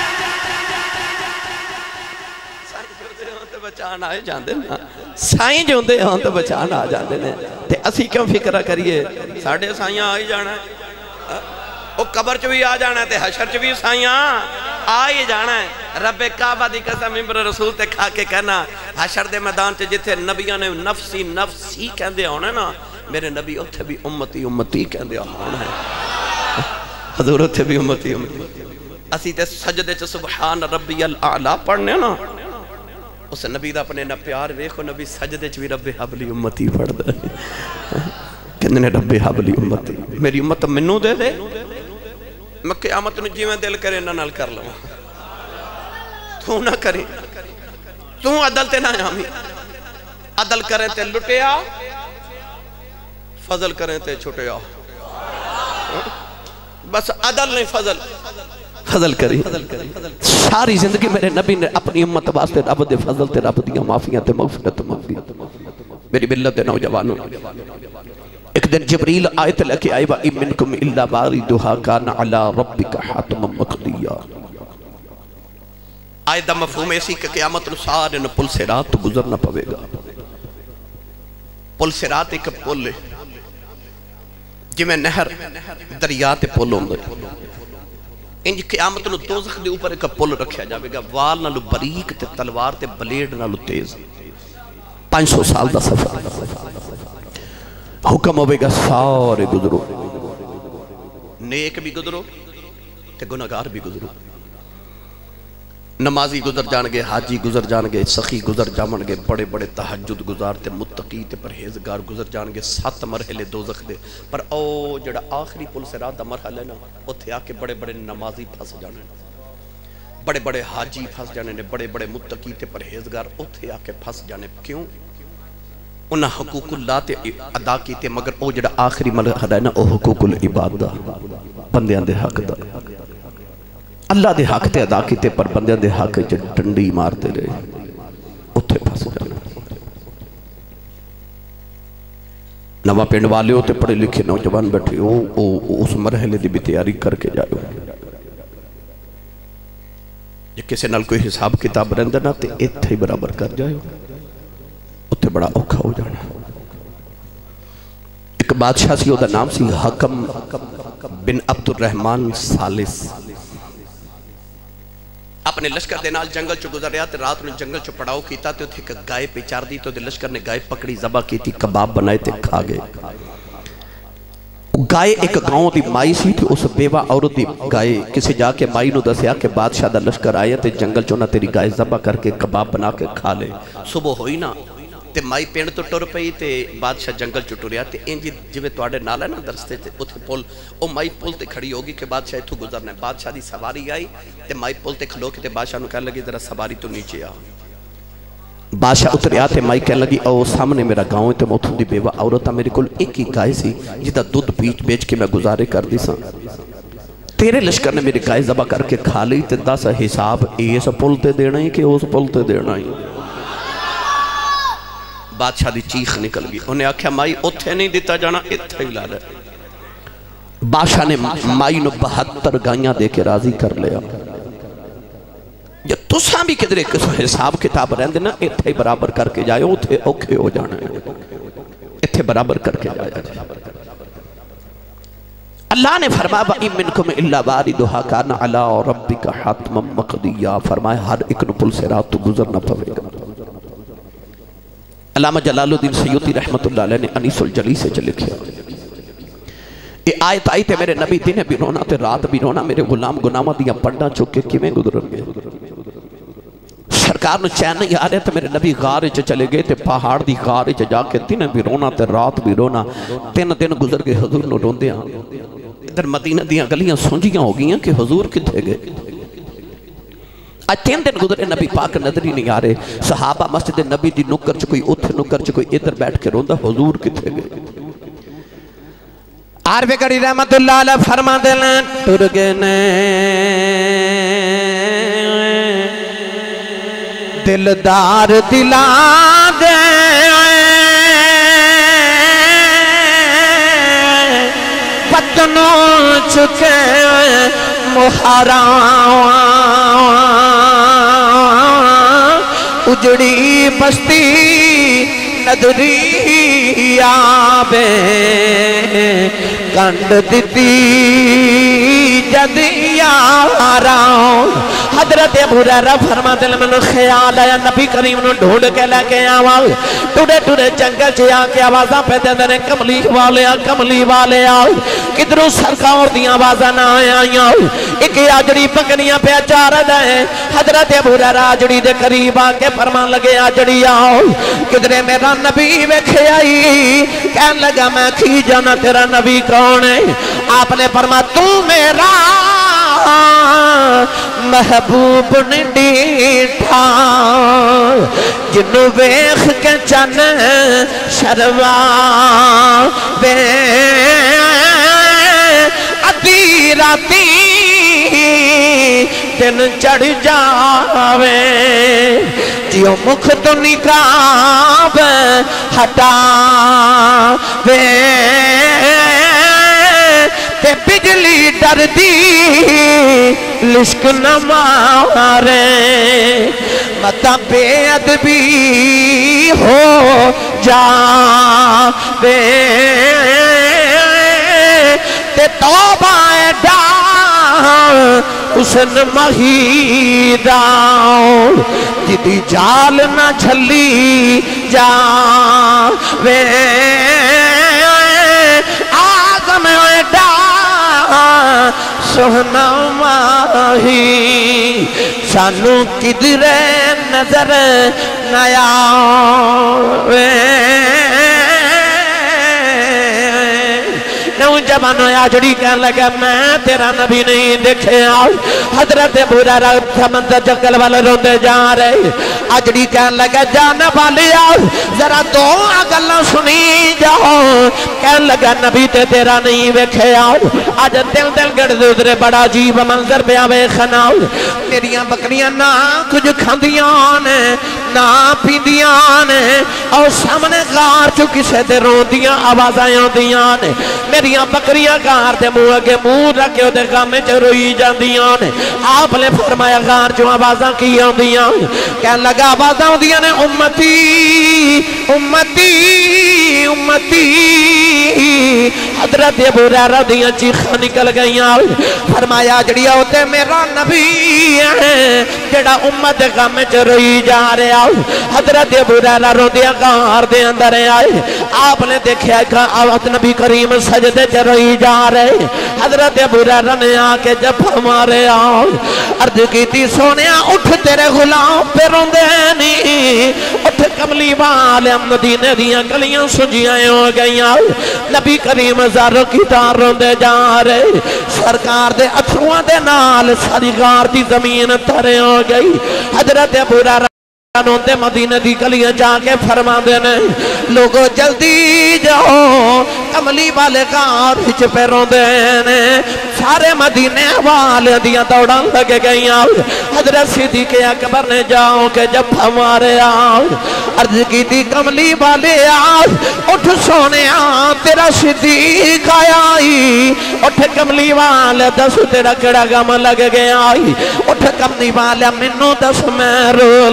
بچان آئے جاندے نا سائیں جوندے ہوں تو بچان آ جاندے نے تے اسی کیوں فکرہ کریے ساڑھے سائیاں آئی جانا ہے وہ قبر چ بھی آ جانا ہے تے حشر چ بھی سائیاں آئی جانا ہے رب کعبہ دی قسم ممبر رسول تے کھا کے کہنا حشر دے میدان تے جتھے نبیوں نے نفسی نفسی کہندے ہونا نا میرے نبی اتھے بھی امتی امتی کہندے ہونا ہے حضور اتھے بھی امتی امتی اسی تے سجدے چ سبحان ربی الاعلیٰ پڑھنے نا اس نبی دا اپنے نہ پیار ویکھو نبی سجدے چ بھی رب حبلی امتی پڑھ دے کہندے نے رب حبلی امتی میری امت منو دے دے میں قیامت نو جی میں دل کرے نہ نال کر لوں تو نہ کرے تو عدل تے نہ آمی عدل کریں تے لٹیا فضل کریں تے چھٹیا بس عدل نہیں فضل کری ساری زندگی میرے نبی نے اپنی امت واسطے رب دے فضل تے رب دیا معافیاں تے مغفرت مانگی میری ملت نوجوانوں ایک دن جبریل آیت لے کے آئی وَإِن مِّنكُمْ إِلَّا وَارِدُهَا كَانَ عَلَىٰ رَبِّكَ حَتْمًا مَّقْضِيًّا آیت دا مفہوم ایسی کہ قیامت نو سارے نو پل صراط تو گزرنا پوے گا پل صراط ایک پل ہے جی میں نہر دریات پل ہوں گے انج قیامت نو دوزخ دے اوپر ایک پل رکھیا جاوے گا وال نالو بریک تے تلوار تے بلیڈ نالو تیز 500 سال دا سفر حکم ہوئے گا سارے گزرو نیک بھی گزرو تے گناہگار بھی گزرو نمازی گزر جانگے حاجی گزر جانگے سخی گزر جانگے بڑے بڑے تہجد گزار تے متقی تے پرہیزگار گزر جانگے 7 مرحلے دوزخ دے پر او جڑا آخری پل صراط دا مرحلہ ہے نا اتھے آکے بڑے بڑے نمازی پھنس جانے بڑے بڑے حاجی پھنس جانے بڑے بڑے متقی تے پرہیزگار اتھے آکے پھنس جانے کیوں انہاں حقوق اللہ تے ادا کیتے مگر او جڑا آخری مرحلہ ہے نا او حقوق العباد دا بندیاں دے حق دا اللہ دے حق تے ادا کیتے پر بندیاں دے حق چ ڈنڈی مارتے رہے اتھے پھنس جانے نواں پنڈ والے ہوتے پڑھے لکھے نوجوان بیٹھے اس مرحلے دی بھی تیاری کر کے جائے جی کسی نال کوئی حساب کتاب رہندہ نا تے اتھے ہی برابر کر جائے اتھے بڑا اوکھا ہو جانا ایک بادشاہ سی ہوتا نام سی حکم بن عبد الرحمن ثالث اپنے لشکر دے نال جنگل چو گزر رہا تے رات نے جنگل چو پڑاؤ کیتا تے اتھے ایک گائے پیچار دی تو دے لشکر نے گائے پکڑی ذبح کی تھی کباب بنائے تے کھا گئے گائے ایک گاؤں دی مائی سی تھی اس بیوہ عورت دی گائے کسی جا کے مائی نو دسیا کہ بادشاہ دا لشکر آیا تے جنگل چو نہ تیری گائے ذبح کر کے کباب بنا کے کھا لے صبح ہوئی نا تے مائی پینڈ تو ٹر پئی تے بادشاہ جنگل چو ٹریا تے انجی جوے توڑے نالا نا درستے تے اتھے پول او مائی پول تے کھڑی ہوگی کہ بادشاہ اتھو گزرنا ہے بادشاہ دی سواری آئی تے مائی پول تے کھلو کے تے بادشاہ نو کہنے لگی ذرا سواری تو نیچے آ بادشاہ اتریا تے مائی کہنے لگی او سامنے میرا گاؤں تے موتھوں دی بیوہ عورتہ میرے کل ایک ہی گائے سی جدہ دودھ بیچ کے میں گزارے کر دی سا تیرے لشکر نے میری گائے ذبح کر کے کھا لی تے دس حساب ایسا پلتے دینا ہی کہ اس پلتے دینا ہی بادشاہ دی چیخ نکل گئی انہیں آکھیا مائی اتھے نہیں دیتا جانا اتھے ہی لا رہے بادشاہ نے مائی نو 72 گائیاں دے کے راضی کر لیا جب تساں بھی کدھر ایک حساب کتاب رہن دینا اتھے برابر کر کے جائے اتھے اوکھے ہو جانا ہے اتھے برابر کر کے جائے اللہ نے فرمایا وَإِن مِّنكُمْ إِلَّا وَارِدُهَا كَانَ عَلَىٰ رَبِّكَ حَتْمًا مَّقْضِيًّا، فرمایا ہر ایک نو پل سے رات تو گزرنا پڑے گا۔ علامہ جلال الدین سیوطی رحمت اللہ علیہ نے انیس الجلی سے لکھا، یہ آیت آئی تے میرے نبی دن بھی رونا تے رات بھی رونا، میرے غلام گناہاں دیاں پڑھنا چکے کیویں گزرن گے۔ سرکار نو چین نہیں آ رہے تے میرے نبی غار وچ چلے گئے تے پہاڑ دی غار وچ جا کے دن بھی رونا تے رات بھی رونا، 3 دن گزر گئے حضور نو روندے ہاں۔ ادھر مدینہ دیاں گلیاں سونجیاں ہو گئیاں کہ حضور کتھے گئے؟ آج 3 دن گزرے نبی پاک نظر ہی نہیں آ رہے۔ صحابہ مسجد نبی دی نکر چ کوئی اتھے نکر چ کوئی ادھر بیٹھ کے روندا حضور کتھے گئے؟ عارف کڑی رحمت اللہ علیہ فرما دلیں ٹر گئے نے دلدار دلا دے پتنوں چکے محرام اجڑی بستی ندری آبے کنڈ دیتی جد یاراں۔ حضرت ابو ہریرہ فرماتے ہیں میں خیال آیا نبی کریم نو ڈھونڈ کے لے کے آواں، ٹوڑے ٹوڑے جنگل چ آ کے آوازاں پہ دیندے نے کملی والے آ، کدھروں سرکار دی آوازاں نہ آئیاں، ایک آجڑی پکڑیاں پہ چار دے۔ حضرت ابو ہریرہ آجڑی دے قریب آ کے فرمان لگے آجڑی آؤ کدھرے میرا نبی ویکھے آئی، کہن لگا میں کھی جانا تیرا نبی کون ہے؟ آپ نے فرمایا تو میرا محبوب نے ڈیٹھا جنو ویخ کے چن شروا وے ادھی راتی دن چڑھ جاوے جیو مکھ تو نکاب ہٹا وے تے بجلی ڈر دی لشک نہ مارے متا بے ادبی ہو جاوے تے توبہ ڈا حسن مہیداؤ جدی جال نہ جھلی جاوے آزم ڈا سونا ماہی سانو کدھرے نظر نہ آوے۔ نوجوانوں آجڑی کہنے لگا میں تیرا نبی نہیں دیکھے آؤ۔ حضرت ابو ہریرہ سمندر جنگل والے روندے جا رہے، آجڑی کہنے لگا جانا والے آؤ ذرا دو گلاں سنی جاؤ۔ کہنے لگا نبی تے تیرا نہیں دیکھے آؤ، آج دل گڑ دوسرے بڑا عجیب منظر پہ آوے خناؤ۔ تیریاں بکریاں نہ کچھ کھاندیاں نے نہ پیندیاں نے، اور سامنے غار چو کسے دے روندیاں آوازاں آندیاں نے، میریاں بکریاں غار دے منہ اگے منہ رکھے دے غامے چ روئی جاندیاں نے۔ آپ نے فرمایا غار چو آوازاں کی آندیاں؟ کہنے لگا آوازاں آندیاں نے امتی امتی امتی۔ حضرت ابو ہریرہ دیاں چیخاں نکل گئیاں، فرمایا جڑی ہوتے میرا نبی ہے جڑا امت غم چ روئی جا رہا۔ حضرت ابو ہریرہ روندیاں غار دے اندر آئے، آپ نے دیکھا کہ نبی کریم سجدے چ روئی جا رہے۔ حضرت ابو ہریرہ نے آ کے جھپا مارے عرض کیتی سونیا اٹھ تیرے غلام پہ روندے نہیں، اٹھ کملی والے مدینے دیاں گلیاں سجیاں ہو گئیاں۔ نبی کریم زارو کی تار روندے جا رہے، سرکار دے اتھرواں دے نال ساری غار دی زمین ترے ہو گئی۔ حضرت ابو ہریرہ نوندے مدینہ دی گلیاں جا کے فرما دینے لوگو جلدی جاؤ کملی والے غار وچ پہ روندے نے۔ سارے مدینے والے دیاں دوڑاں لگے گئیاں۔ حضرت صدیق اکبر نے جاؤ کے جھپا مارے عرض کی تھی کملی والے اٹھ سونے تیرا صدیق آئی، اٹھ کملی والے دس تیرا کڑا غم لگ گیا، اٹھ کملی والے منو دس میں رو لینا۔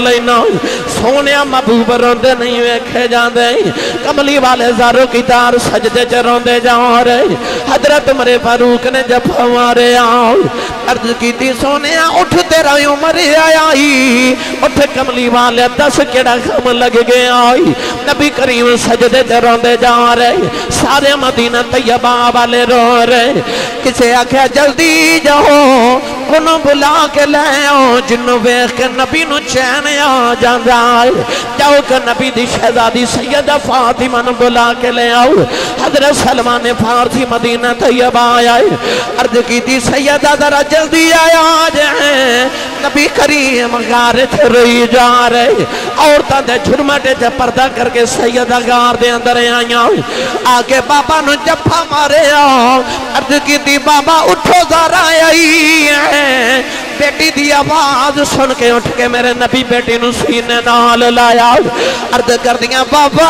سونے محبوب روندے نہیں ویکھے جاندے کملی والے زارو کی تار سجدے چ روندے جا رہے حضرت عمر فاروق نے جفا مارے عرض کی تھی سونے اٹھ تیرا عمر آئی اٹھ کملی والے دس کیڑا غم لگ گیا نبی کریم سجدے چ روندے جا رہے سارے مدینہ طیبہ والے رو رہے کسے آکھیا جلدی جاؤ انہوں بلا کے لے آؤ جنہوں ویخ کے نبی نو چین آ جاندہ آئے جاؤ کہ نبی دی شہزادی سیدہ فاطمہ نو بلا کے لے آؤ حضرت سلمان فارسی مدینہ طیبہ آئے عرض کی تھی سیدہ ذرا جلدی آیا جائیں نبی کریم غارت رہی جا رہے عورتاں دے جھرمٹے جے پردہ کر کے سیدہ غار دے اندر آئیاں آگے بابا نو جپا مارے آؤ عرض کی تھی بابا اٹھو ذرا آئی ہے بیٹی دی آواز سن کے اٹھ کے میرے نبی بیٹی نو سینے نال لایا عرض کر دیا بابا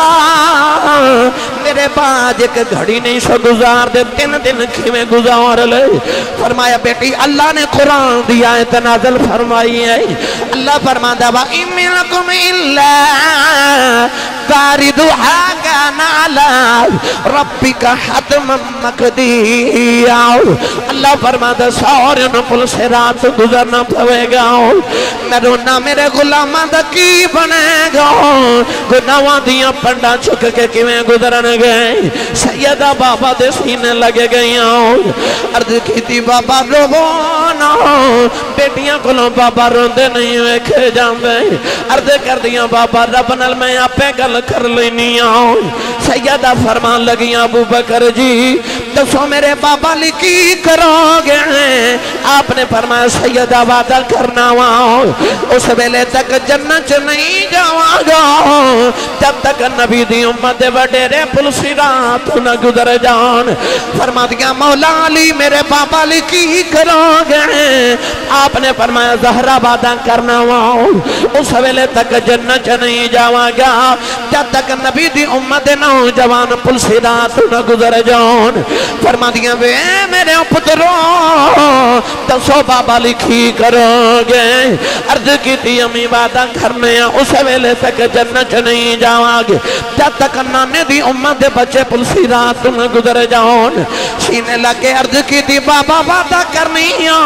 میرے باج ایک گھڑی نہیں سو گزار دے 3 دن کھویں گزار لے فرمایا بیٹی اللہ نے قرآن دیا ہے تنازل فرمائی ہے اللہ فرماتا وَإِن مِّنكُمْ إِلَّا وَارِدُهَا كَانَ عَلَىٰ رَبِّكَ حَتْمًا مَّقْضِيًّا اللہ فرماتا سارے نو پل سے رات گزرنا پوے گا میں رونا میرے غلامہ دا کی بنے گا گناہاں دیاں پنڈا چک کے کیویں گزرن گئے سیدہ بابا دے سینے لگے گئیاں عرض کی تھی بابا رونا بیٹیاں کلوں بابا روندے نہیں ویکھے جاندے عرض کر دیاں بابا رب نال میں آپے گل کر لینی آؤں سیدہ فرمان لگیاں ابو بکر جی دسو میرے بابا لکی کرو گے آپ نے فرمایا سیدہ وعدہ کرنا ہوا اس ویلے تک جنت نہیں جاواں گا جب تک نبی دی امت وڈیرے پل صراط نہ گزر جان فرما دیا مولا علی میرے بابا لکی کرو گے آپ نے فرمایا زہرہ وعدہ کرنا ہوا اس ویلے تک جنت نہیں جاواں گا جب تک نبی دی امت نوجوان پل صراط نہ گزر جان فرما دیا وے میرے پتروں دسو بابا لکھی کرو گے عرض کی تھی امی وعدہ کرنے اس ویلے تک جنت نہیں جاواں گے جب تک نانے دی امت دے بچے پل صراط نہ گزر جان سینے لگے عرض کی تھی بابا وعدہ کرنی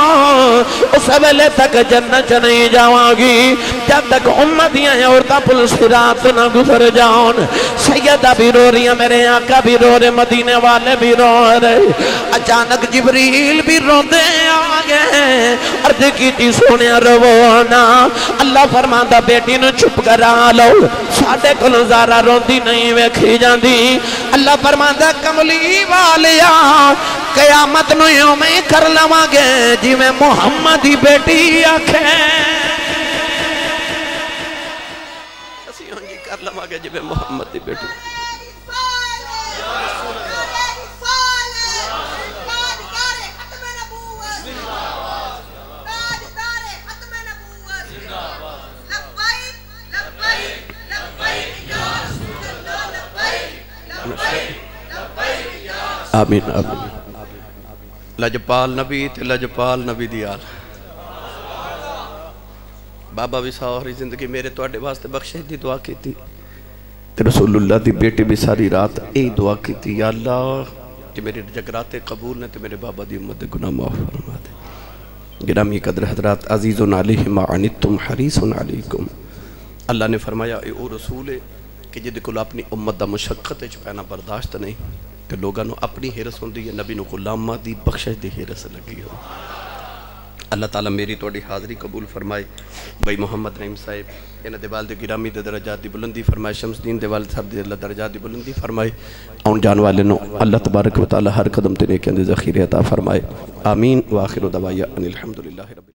اس ویلے تک جنت نہیں جاواں گی جب تک امتیاں عورتاں پل صراط نہ گزر جان سیدہ بھی رو رہی ہیں میرے آقا بھی رو رہے مدینے والے بھی رو رہے اچانک جبریل بھی رو دے آگے عرض کی تھی سونے روانا اللہ فرماتا بیٹی نو چھپ کرا لو ساڑھے کلو زارہ روندی نہیں ویکھی جاندی اللہ فرماتا کملی والیا قیامت نو یوں میں کر لواں گے جی میں محمدی بیٹی آکھیں اسی یوں جی کر لواں گے جی میں محمدی بیٹی آمین آمین لجپال نبی تے لجپال نبی دیال بابا بھی ساری زندگی میرے توڑے واسطے بخشش دی دعا کی تھی تے رسول اللہ دی بیٹی بھی ساری رات ای دعا کی تھی یا اللہ کہ میرے جگراتے قبول نے تے میرے بابا دی امت گناہ معاف فرما دے گرامی قدر حضرات عزیزن علیہم عنتم حریصن علیکم اللہ نے فرمایا اے او رسول کہ جدی کل اپنی امت دا مشقت چپینا برداشت نہیں کہ لوگاں نو اپنی حیرس ہوندی ہے نبی نو غلامہ دی بخشش دی حیرس لگی ہو اللہ تعالیٰ میری توڑی حاضری قبول فرمائے بھائی محمد نعیم صاحب انہ دے والد گرامی دے درجات دی بلندی فرمائے شمس دین دے والد صاحب دے اللہ درجات دی بلندی فرمائے اون جان والے نو اللہ تبارک و تعالیٰ ہر قدم تینے کے اندے ذخیرے عطا فرمائے آمین وآخر دعوایا ان الحمدللہ رب